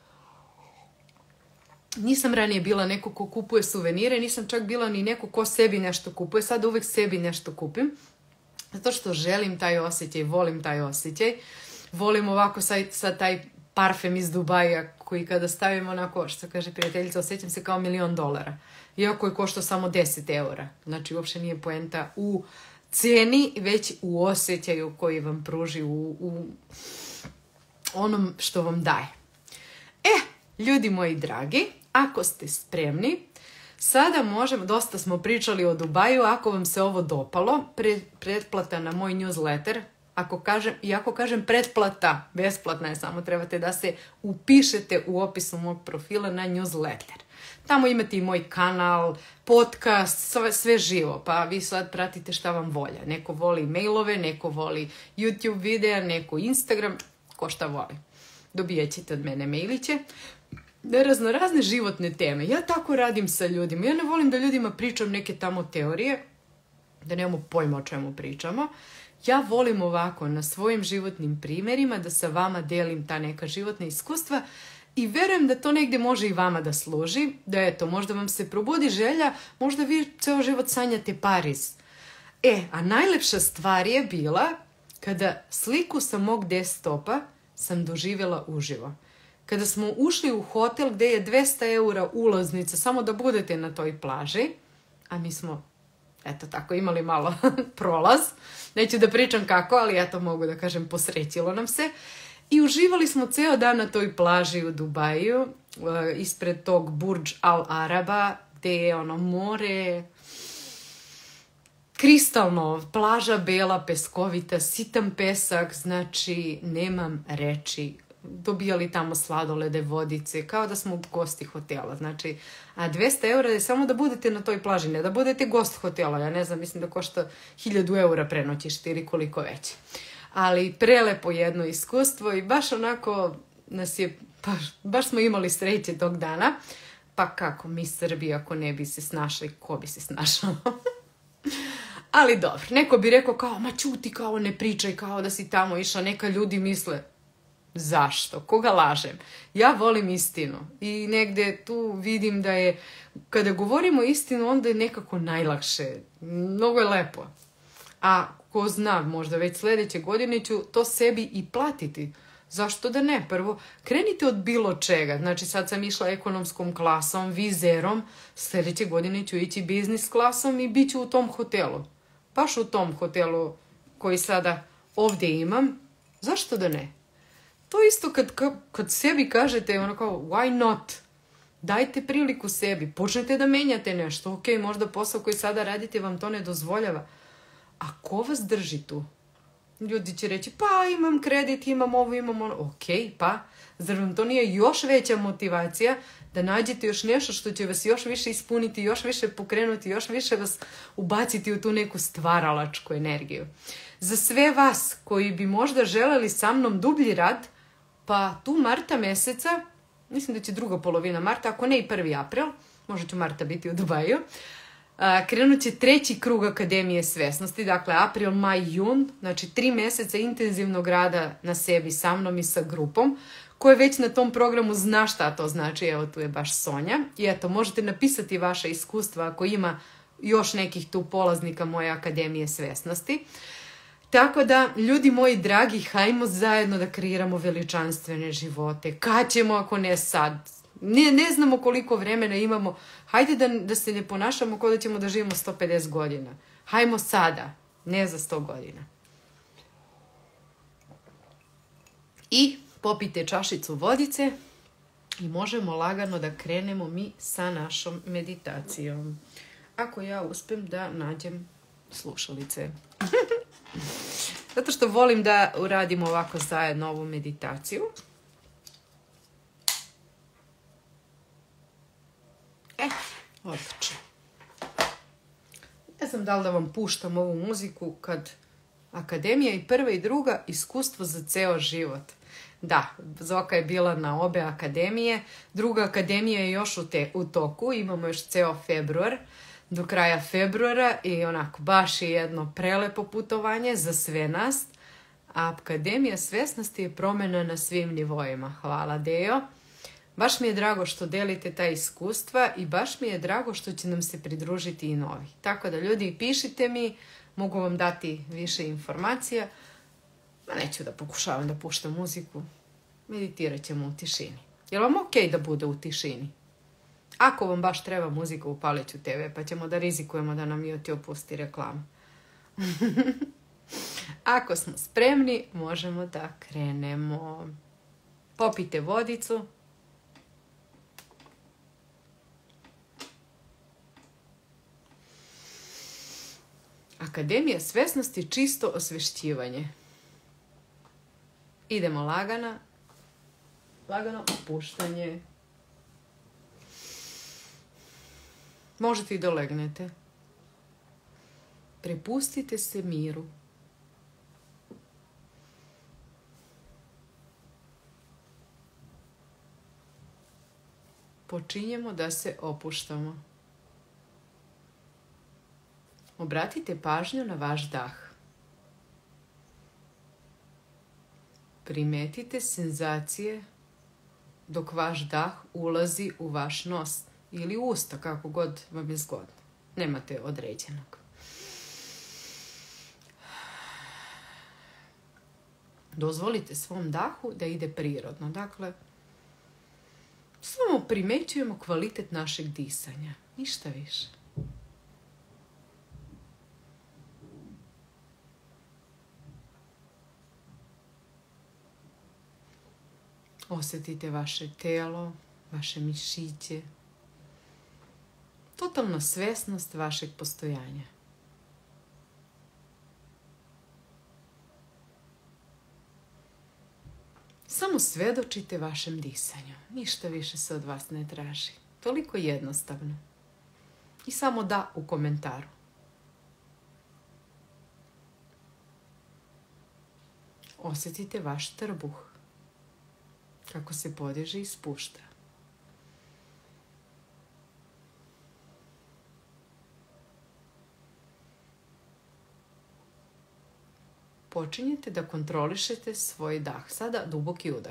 Nisam ranije bila neko ko kupuje suvenire, nisam čak bila ni neko ko sebi nešto kupuje, sad uvijek sebi nešto kupim, zato što želim taj osjećaj, volim taj osjećaj, volim ovako sad, sad taj parfem iz Dubaja koji kada stavim onako, što kaže prijateljica, osjećam se kao milion dolara, iako je koštao samo deset eura, znači uopće nije poenta u cijeni, već u osjećaju koji vam pruži, u, u onom što vam daje. E, ljudi moji dragi, Ako ste spremni, sada možemo, dosta smo pričali o Dubaju, ako vam se ovo dopalo, pre, pretplata na moj newsletter, ako kažem, i ako kažem pretplata, besplatna je, samo trebate da se upišete u opisu mog profila na newsletter. Tamo imate i moj kanal, podcast, sve, sve živo, pa vi sad pratite šta vam volja. Neko voli mailove, neko voli YouTube videa, neko Instagram, ko šta voli. Dobijat ćete od mene mailiće. Razno razne životne teme. Ja tako radim sa ljudima. Ja ne volim da ljudima pričam neke tamo teorije, da nemamo pojma o čemu pričamo. Ja volim ovako, na svojim životnim primjerima, da sa vama delim ta neka životna iskustva i verujem da to negdje može i vama da služi, da eto, možda vam se probudi želja, možda vi ceo život sanjate Pariz. E, a najlepša stvar je bila kada sliku sa mog desktopa sam doživjela uživo. Kada smo ušli u hotel gdje je dvesta eura ulaznica samo da budete na toj plaži, a mi smo, eto tako, imali malo prolaz. Neću da pričam kako, ali eto mogu da kažem posrećilo nam se. I uživali smo ceo dan na toj plaži u Dubaju, ispred tog Burj Al Araba, gdje je ono more, kristalno, plaža bela, peskovita, sitan pesak, znači nemam reči. Dobijali tamo sladolede, vodice, kao da smo gosti hotela. Znači, a dvesta eura je samo da budete na toj plaži, ne da budete gost hotela. Ja ne znam, mislim da košta hiljadu eura prenoćište ili koliko već. Ali prelepo jedno iskustvo i baš onako nas je, baš, baš smo imali sreće tog dana. Pa kako mi Srbi, ako ne bi se snašli, ko bi se snašao? Ali dobro, neko bi rekao kao, ma ćuti, kao ne pričaj, kao da si tamo išla. Neka ljudi misle, zašto? Koga lažem? Ja volim istinu i negdje tu vidim da je, kada govorimo istinu, onda je nekako najlakše. Mnogo je lepo. A ko zna, možda već sljedeće godine ću to sebi i platiti. Zašto da ne? Prvo, krenite od bilo čega. Znači, sad sam išla ekonomskom klasom, vizerom, sljedeće godine ću ići biznis klasom i bit ću u tom hotelu. Baš u tom hotelu koji sada ovdje imam. Zašto da ne? To isto kad, kad sebi kažete ono kao, why not? Dajte priliku sebi, počnete da menjate nešto. Ok, možda posao koji sada radite vam to ne dozvoljava. A ko vas drži tu? Ljudi će reći, pa imam kredit, imam ovo, imam ono. Ok, pa, zar vam to nije još veća motivacija da nađete još nešto što će vas još više ispuniti, još više pokrenuti, još više vas ubaciti u tu neku stvaralačku energiju. Za sve vas koji bi možda želeli sa mnom dublji rad, pa tu marta meseca, mislim da će druga polovina marta, ako ne i prvi april, možda ću marta biti u Dubaju, krenut će treći krug Akademije svesnosti, dakle april, maj, jun, znači tri mjeseca intenzivnog rada na sebi sa mnom i sa grupom, koje već na tom programu zna šta to znači, evo tu je baš Sonja. I eto, možete napisati vaše iskustva ako ima još nekih tu polaznika moje Akademije svesnosti. Tako da, ljudi moji dragi, hajmo zajedno da kreiramo veličanstvene živote. Kad ćemo ako ne sad? Ne, ne znamo koliko vremena imamo. Hajde da, da se ne ponašamo kao da ćemo da živimo sto pedeset godina. Hajmo sada, ne za sto godina. I popite čašicu vodice i možemo lagano da krenemo mi sa našom meditacijom. Ako ja uspem da nađem slušalice. Zato što volim da uradimo ovako zajedno ovu meditaciju. E, odlično. Ne znam da li da vam puštam ovu muziku kad Akademija i prva i druga iskustvo za ceo život. Da, Zoka je bila na obe akademije. Druga akademija je još u, te, u toku. Imamo još ceo februar. Do kraja februara i onako baš je jedno prelepo putovanje za sve nas. A Akademija svesnosti je promjena na svim nivoima. Hvala Dejo. Baš mi je drago što delite ta iskustva i baš mi je drago što će nam se pridružiti i novi. Tako da ljudi, pišite mi, mogu vam dati više informacija. Ma neću da pokušavam da puštam muziku. Meditirat ćemo u tišini. Je li vam ok da bude u tišini? Ako vam baš treba muzika, upalit ću te ve, pa ćemo da rizikujemo da nam YouTube pusti reklamu. Ako smo spremni, možemo da krenemo. Popite vodicu. Akademija svjesnosti je čisto osvješćivanje. Idemo lagana, lagano opuštanje. Možete i dolegnete. Prepustite se miru. Počinjemo da se opuštamo. Obratite pažnju na vaš dah. Primetite senzacije dok vaš dah ulazi u vaš nos ili u usta, kako god vam je zgodno. Nemate određenog. Dozvolite svom dahu da ide prirodno. Dakle, samo primećujemo kvalitet našeg disanja. Ništa više. Osjetite vaše telo, vaše mišiće. Totalna svjesnost vašeg postojanja. Samo svjedočite vašem disanju. Ništa više se od vas ne traži. Toliko jednostavno. I samo da u komentaru. Osjetite vaš trbuh. Kako se podiže i spušta. Počinjete da kontrolišete svoj dah. Sada duboki udah.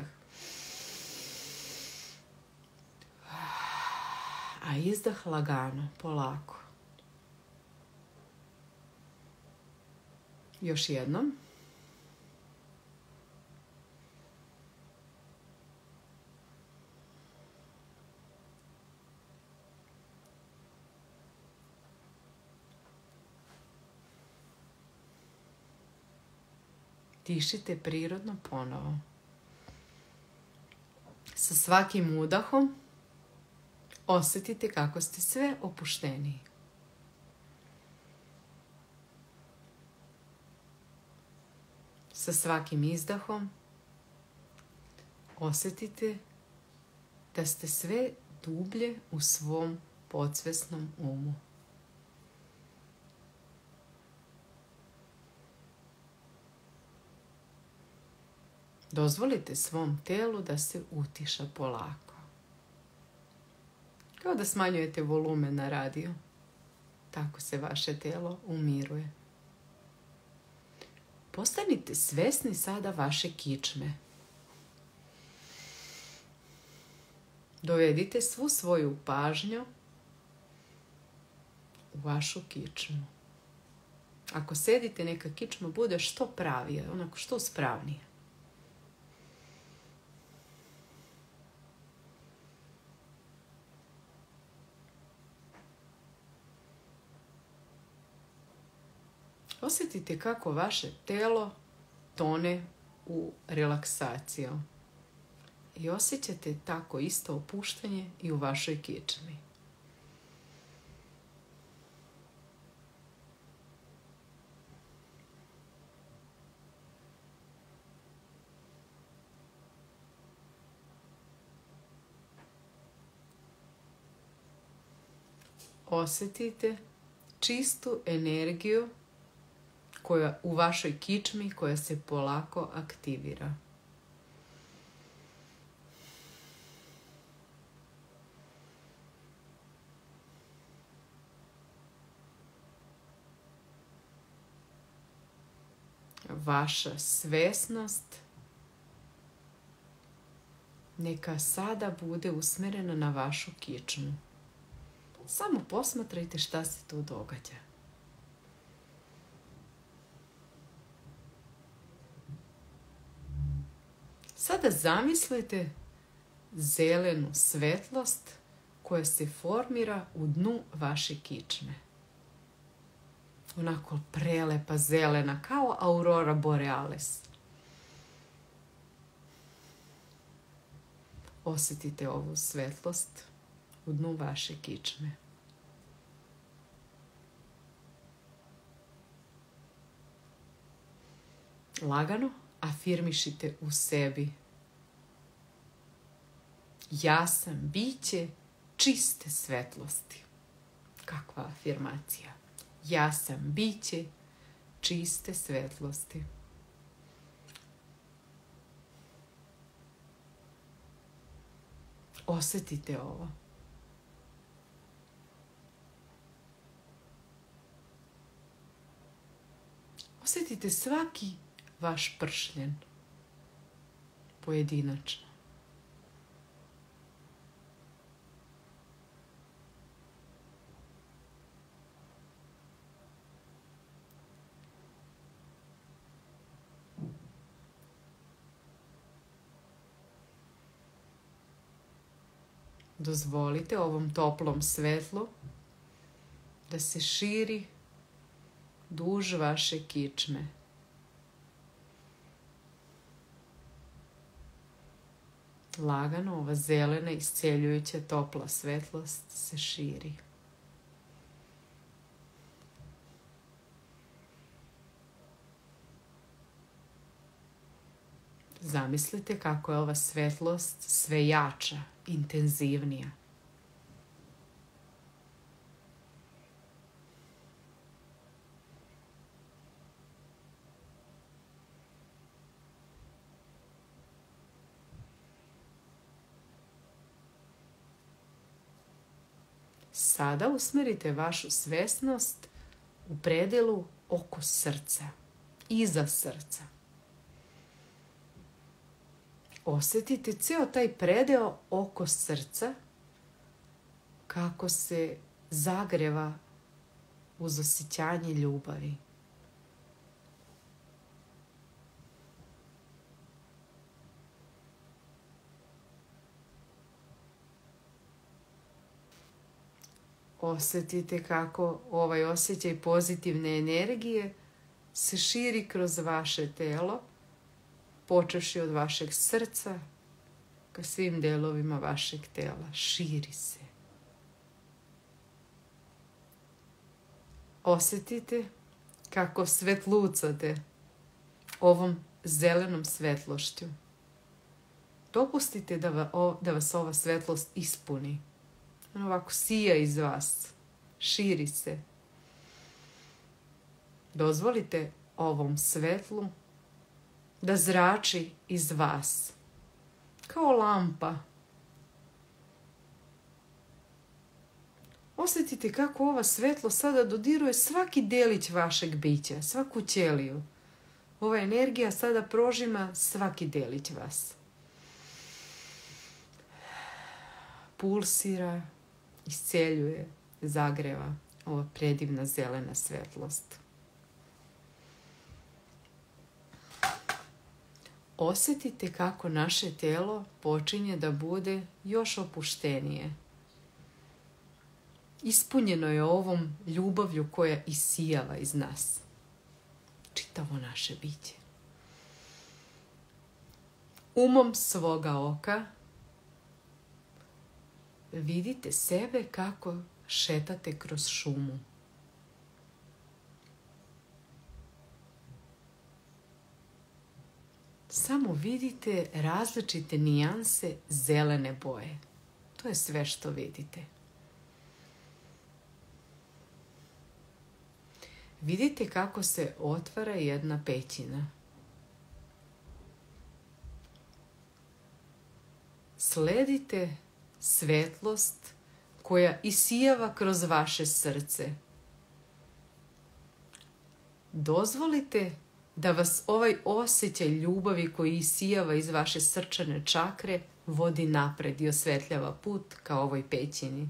A izdah lagano, polako. Još jednom. Dišite prirodno ponovo. Sa svakim udahom osjetite kako ste sve opušteniji. Sa svakim izdahom osjetite da ste sve dublje u svom podsvjesnom umu. Dozvolite svom telu da se utiša polako. Kao da smanjujete volumen na radiju. Tako se vaše telo umiruje. Postanite svjesni sada vaše kičme. Dovedite svu svoju pažnju u vašu kičmu. Ako sedite, neka kičma bude što pravije, onako što spravnije. Osjetite kako vaše telo tone u relaksaciju. I osjećate tako isto opuštanje i u vašoj kičmi. Osjetite čistu energiju koja u vašoj kičmi koja se polako aktivira. Vaša svjesnost neka sada bude usmjerena na vašu kičmu. Samo posmatrajte šta se tu događa. Sada zamislite zelenu svetlost koja se formira u dnu vaše kičme. Onako prelepa zelena, kao aurora borealis. Osjetite ovu svetlost u dnu vaše kičme. Lagano afirmišite u sebi. Ja sam biće čiste svetlosti. Kakva afirmacija. Ja sam biće čiste svetlosti. Osjetite ovo. Osjetite svaki vaš pršljen pojedinačno. Dozvolite ovom toplom svetlu da se širi duž vaše kičme. Lagano ova zelena isceljujuća topla svetlost se širi. Zamislite kako je ova svetlost sve jača, intenzivnija. Sada usmerite vašu svesnost u predelu oko srca, iza srca. Osjetite ceo taj predeo oko srca kako se zagreva uz osjećanje ljubavi. Osjetite kako ovaj osjećaj pozitivne energije se širi kroz vaše telo, počevši od vašeg srca ka svim delovima vašeg tela. Širi se. Osjetite kako svetlucate ovom zelenom svetlošću. Dopustite da, va, da vas ova svetlost ispuni. On ovako sija iz vas. Širi se. Dozvolite ovom svetlu da zrači iz vas. Kao lampa. Osjetite kako ova svetlo sada dodiruje svaki delić vašeg bića, svaku ćeliju. Ova energija sada prožima svaki delić vas. Pulsira, isceljuje, zagreva ova predivna zelena svetlost. Osjetite kako naše telo počinje da bude još opuštenije. Ispunjeno je ovom ljubavlju koja isijava iz nas. Čitavo naše biće. Umom svoga oka vidite sebe kako šetate kroz šumu. Samo vidite različite nijanse zelene boje. To je sve što vidite. Vidite kako se otvara jedna pećina. Sledite svetlost koja isijava kroz vaše srce. Dozvolite da vas ovaj osjećaj ljubavi koji isijava iz vaše srčane čakre vodi napred i osvetljava put ka ovoj pećini.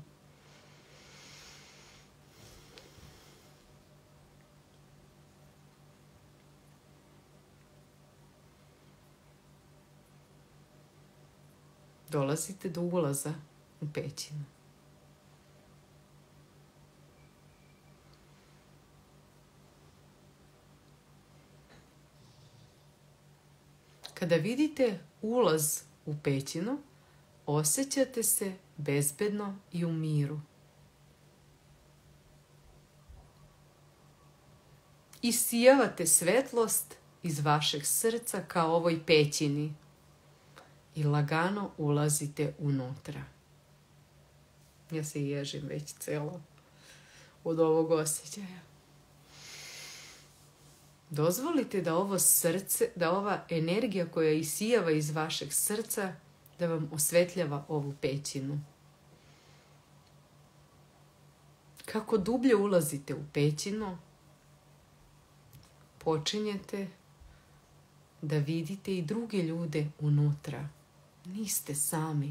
Dolazite do ulaza u pećinu. Kada vidite ulaz u pećinu, osjećate se bezbedno i u miru. Isijavate svetlost iz vašeg srca kao ovoj pećini i lagano ulazite unutra. Ja se ježim već celo od ovog osjećaja. Dozvolite da ovo srce, da ova energija koja isijava iz vašeg srca, da vam osvetljava ovu pećinu. Kako dublje ulazite u pećinu, počinjete da vidite i druge ljude unutra. Niste sami.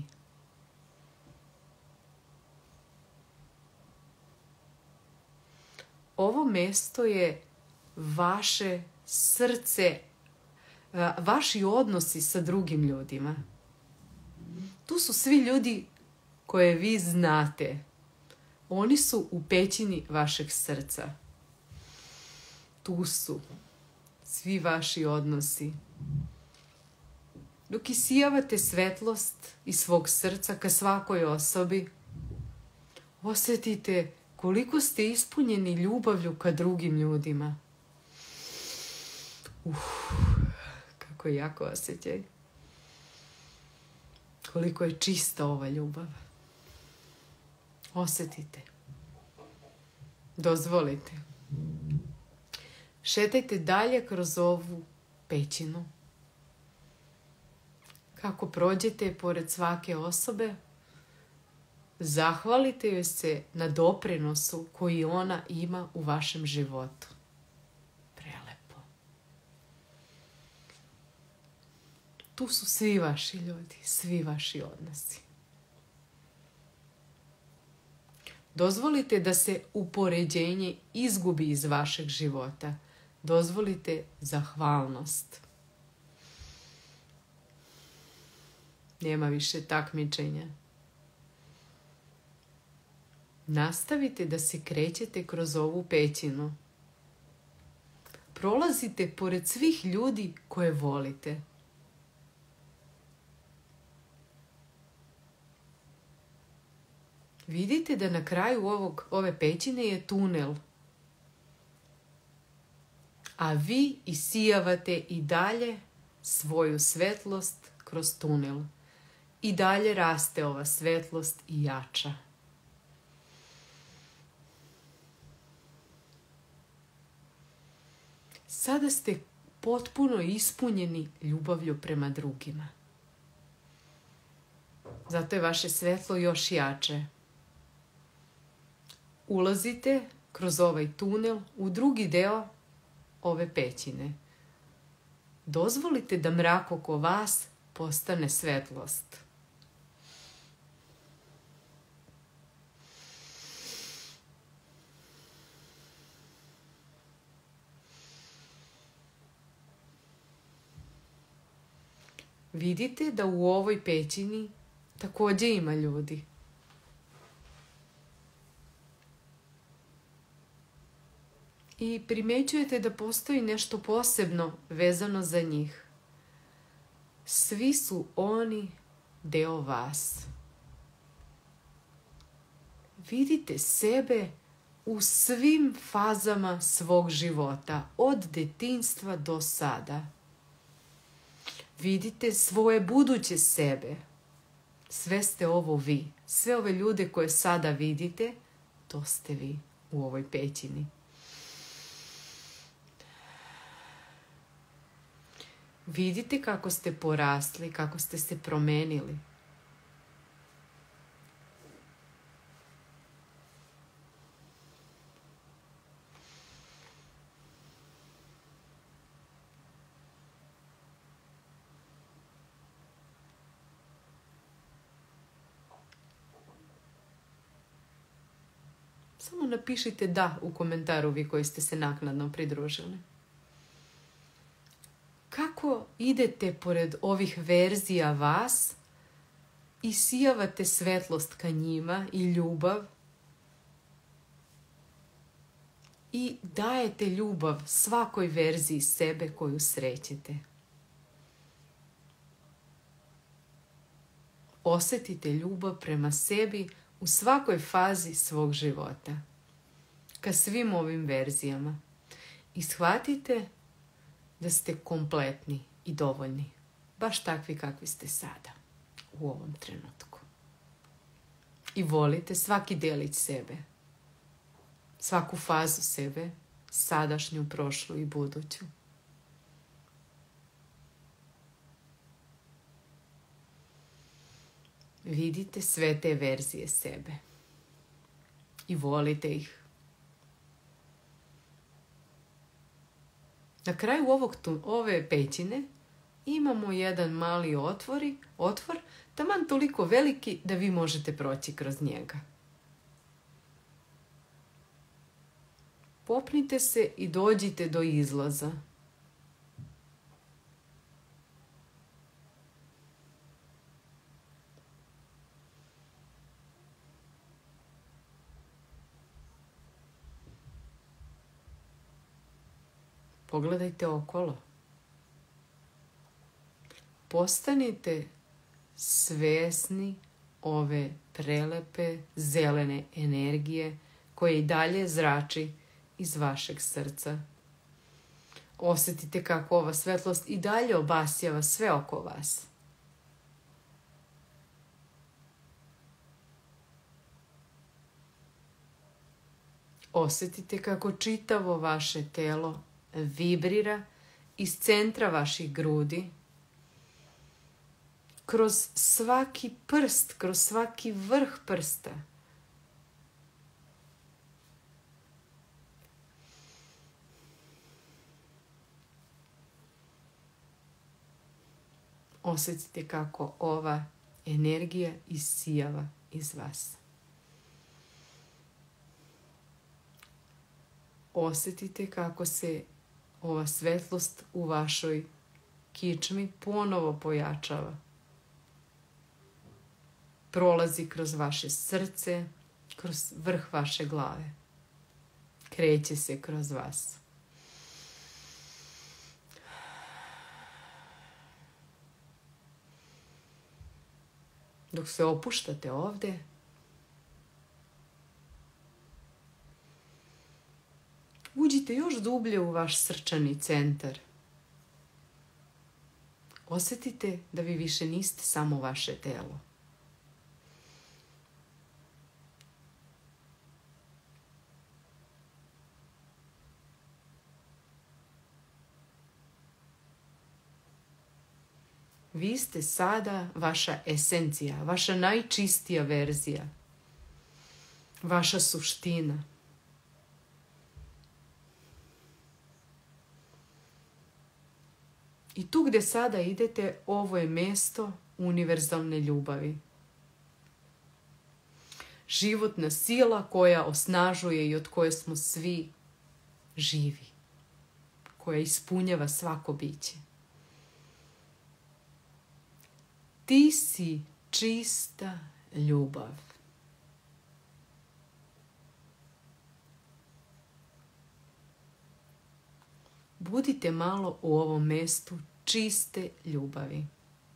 Ovo mesto je vaše srce, vaši odnosi sa drugim ljudima. Tu su svi ljudi koje vi znate. Oni su u pećini vašeg srca. Tu su svi vaši odnosi. Dok isijavate svetlost iz svog srca ka svakoj osobi, osjetite koliko ste ispunjeni ljubavlju ka drugim ljudima. Uf, kako je jako osjećaj. Koliko je čista ova ljubav. Osjetite. Dozvolite. Šetajte dalje kroz ovu pećinu. Kako prođete pored svake osobe, zahvalite joj se na doprinosu koji ona ima u vašem životu. Prelepo. Tu su svi vaši ljudi, svi vaši odnosi. Dozvolite da se upoređenje izgubi iz vašeg života. Dozvolite zahvalnost. Nema više takmičenja. Nastavite da se krećete kroz ovu pećinu. Prolazite pored svih ljudi koje volite. Vidite da na kraju ovog, ove pećine je tunel. A vi isijavate i dalje svoju svetlost kroz tunel. I dalje raste ova svetlost i jača. Sada ste potpuno ispunjeni ljubavlju prema drugima. Zato je vaše svetlo još jače. Ulazite kroz ovaj tunel u drugi deo ove pećine. Dozvolite da mrak oko vas postane svetlost. Vidite da u ovoj pećini također ima ljudi. I primjećujete da postoji nešto posebno vezano za njih. Svi su oni deo vas. Vidite sebe u svim fazama svog života, od detinjstva do sada. Vidite svoje buduće sebe. Sve ste ovo vi. Sve ove ljude koje sada vidite, to ste vi u ovoj pećini. Vidite kako ste porasli, kako ste se promenili. Samo napišite da u komentaru vi koji ste se naknadno pridružili. Kako idete pored ovih verzija vas i sijavate svetlost ka njima i ljubav i dajete ljubav svakoj verziji sebe koju srećete. Osjetite ljubav prema sebi u svakoj fazi svog života, ka svim ovim verzijama. I shvatite da ste kompletni i dovoljni. Baš takvi kakvi ste sada, u ovom trenutku. I volite svaki delić sebe. Svaku fazu sebe, sadašnju, prošlu i buduću. Vidite sve te verzije sebe. I volite ih. Na kraju ovog, ove pećine imamo jedan mali otvori, otvor, taman toliko veliki da vi možete proći kroz njega. Popnite se i dođite do izlaza. Pogledajte okolo. Postanite svesni ove prelepe zelene energije koje i dalje zrači iz vašeg srca. Osjetite kako ova svetlost i dalje obasjava sve oko vas. Osjetite kako čitavo vaše telo vibrira iz centra vaših grudi, kroz svaki prst, kroz svaki vrh prsta. Osjetite kako ova energija isijava iz vas. Osjetite kako se ova svetlost u vašoj kičmi ponovo pojačava. Prolazi kroz vaše srce, kroz vrh vaše glave. Kreće se kroz vas. Dok se opuštate ovdje, uđite još dublje u vaš srčani centar. Osjetite da vi više niste samo vaše telo. Vi ste sada vaša esencija, vaša najčistija verzija, vaša suština. I tu gdje sada idete, ovo je mjesto univerzalne ljubavi. Životna sila koja osnažuje i od koje smo svi živi, koja ispunjava svako biće. Ti si čista ljubav. Budite malo u ovom mjestu čiste ljubavi.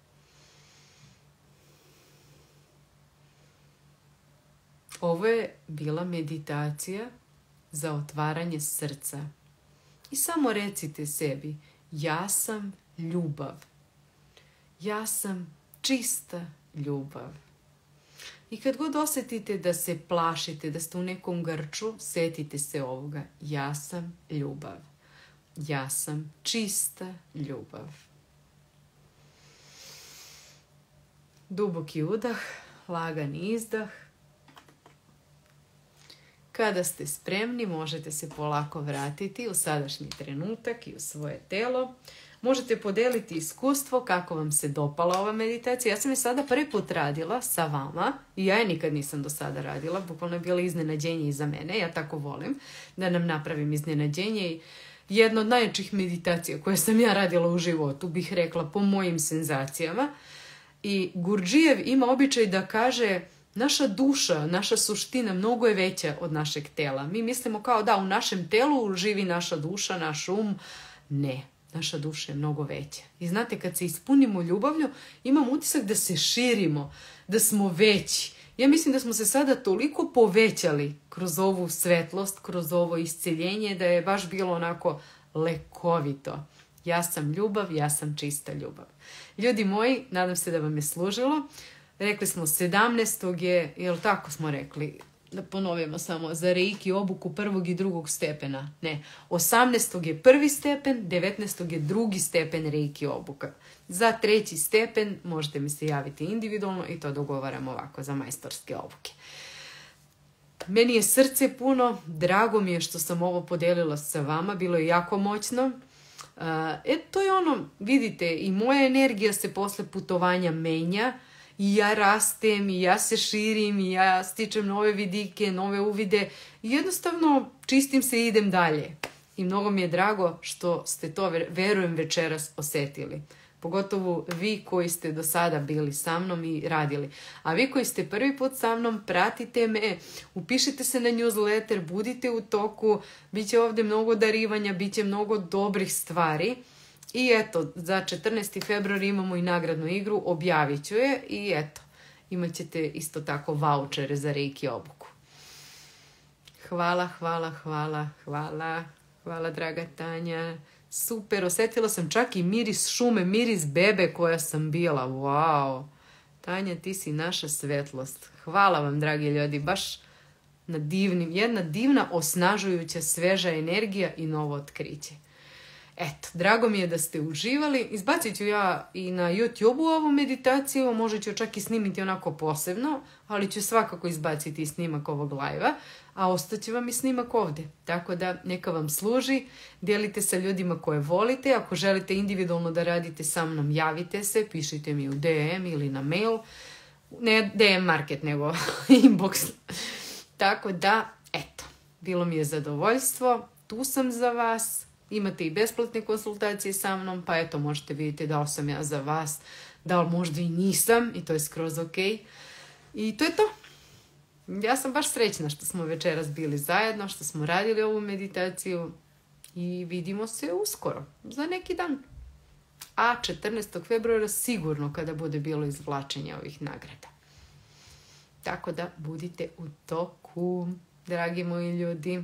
Ovo je bila meditacija za otvaranje srca. I samo recite sebi, ja sam ljubav. Ja sam čista ljubav. I kad god osjetite da se plašite, da ste u nekom grču, sjetite se ovoga. Ja sam ljubav. Ja sam čista ljubav. Duboki udah, lagani izdah. Kada ste spremni, možete se polako vratiti u sadašnji trenutak i u svoje telo. Možete podeliti iskustvo kako vam se dopala ova meditacija. Ja sam je sada prvi put radila sa vama i ja je nikad nisam do sada radila. Bukvalno je bilo iznenađenje i za mene. Ja tako volim da nam napravim iznenađenje i jedna od najjačih meditacija koje sam ja radila u životu, bih rekla, po mojim senzacijama. I Gurdžijev ima običaj da kaže, naša duša, naša suština mnogo je veća od našeg tela. Mi mislimo kao da u našem telu živi naša duša, naš um. Ne, naša duša je mnogo veća. I znate, kad se ispunimo ljubavlju, imam utisak da se širimo, da smo veći. Ja mislim da smo se sada toliko povećali kroz ovu svetlost, kroz ovo isceljenje, da je baš bilo onako lekovito. Ja sam ljubav, ja sam čista ljubav. Ljudi moji, nadam se da vam je služilo. Rekli smo sedamnaestog je, jel tako smo rekli? Da ponovimo samo, za reiki obuku prvog i drugog stepena. Ne, osamnaestog je prvi stepen, devetnaestog je drugi stepen reiki obuka. Za treći stepen možete mi se javiti individualno i to dogovaramo ovako za majstorske obuke. Meni je srce puno, drago mi je što sam ovo podijelila sa vama, bilo je jako moćno. E, to je ono, vidite, i moja energija se posle putovanja menja, i ja rastem, i ja se širim, i ja stičem nove vidike, nove uvide i jednostavno čistim se i idem dalje. I mnogo mi je drago što ste to, verujem, večeras osjetili. Pogotovo vi koji ste do sada bili sa mnom i radili. A vi koji ste prvi put sa mnom, pratite me, upišite se na newsletter, budite u toku, bit će ovdje mnogo darivanja, bit će mnogo dobrih stvari. I eto, za četrnaesti februar imamo i nagradnu igru, objavit ću je i eto, imat ćete isto tako vaučere za reiki obuku. Hvala, hvala, hvala, hvala, hvala draga Tanja. Super, osjetila sam čak i miris šume, miris bebe koja sam bila. Wow, Tanja, ti si naša svetlost. Hvala vam, dragi ljudi, baš na divnim, jedna divna, osnažujuća, sveža energija i novo otkriće. Eto, drago mi je da ste uživali. Izbacit ću ja i na YouTube-u ovu meditaciju, možda ću čak i snimiti onako posebno, ali ću svakako izbaciti i snimak ovog live-a, a ostaće vam i snimak ovdje. Tako da neka vam služi, dijelite sa ljudima koje volite, ako želite individualno da radite sa mnom, javite se, pišite mi u D M ili na mail, ne D M market, nego inbox. Tako da, eto, bilo mi je zadovoljstvo, tu sam za vas. Imate i besplatne konsultacije sa mnom, pa eto, možete vidjeti da li sam ja za vas, da li možda i nisam, i to je skroz ok. I to je to. Ja sam baš srećna što smo večeras bili zajedno, što smo radili ovu meditaciju i vidimo se uskoro, za neki dan. A četrnaestog februara sigurno kada bude bilo izvlačenje ovih nagrada. Tako da budite u toku, dragi moji ljudi.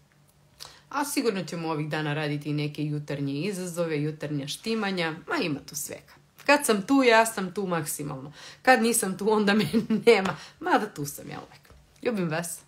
A sigurno ćemo ovih dana raditi i neke jutarnje izazove, jutarnja štimanja, ma ima tu svega. Kad sam tu, ja sam tu maksimalno. Kad nisam tu, onda me nema. Mada tu sam ja uvek. Ljubim vas.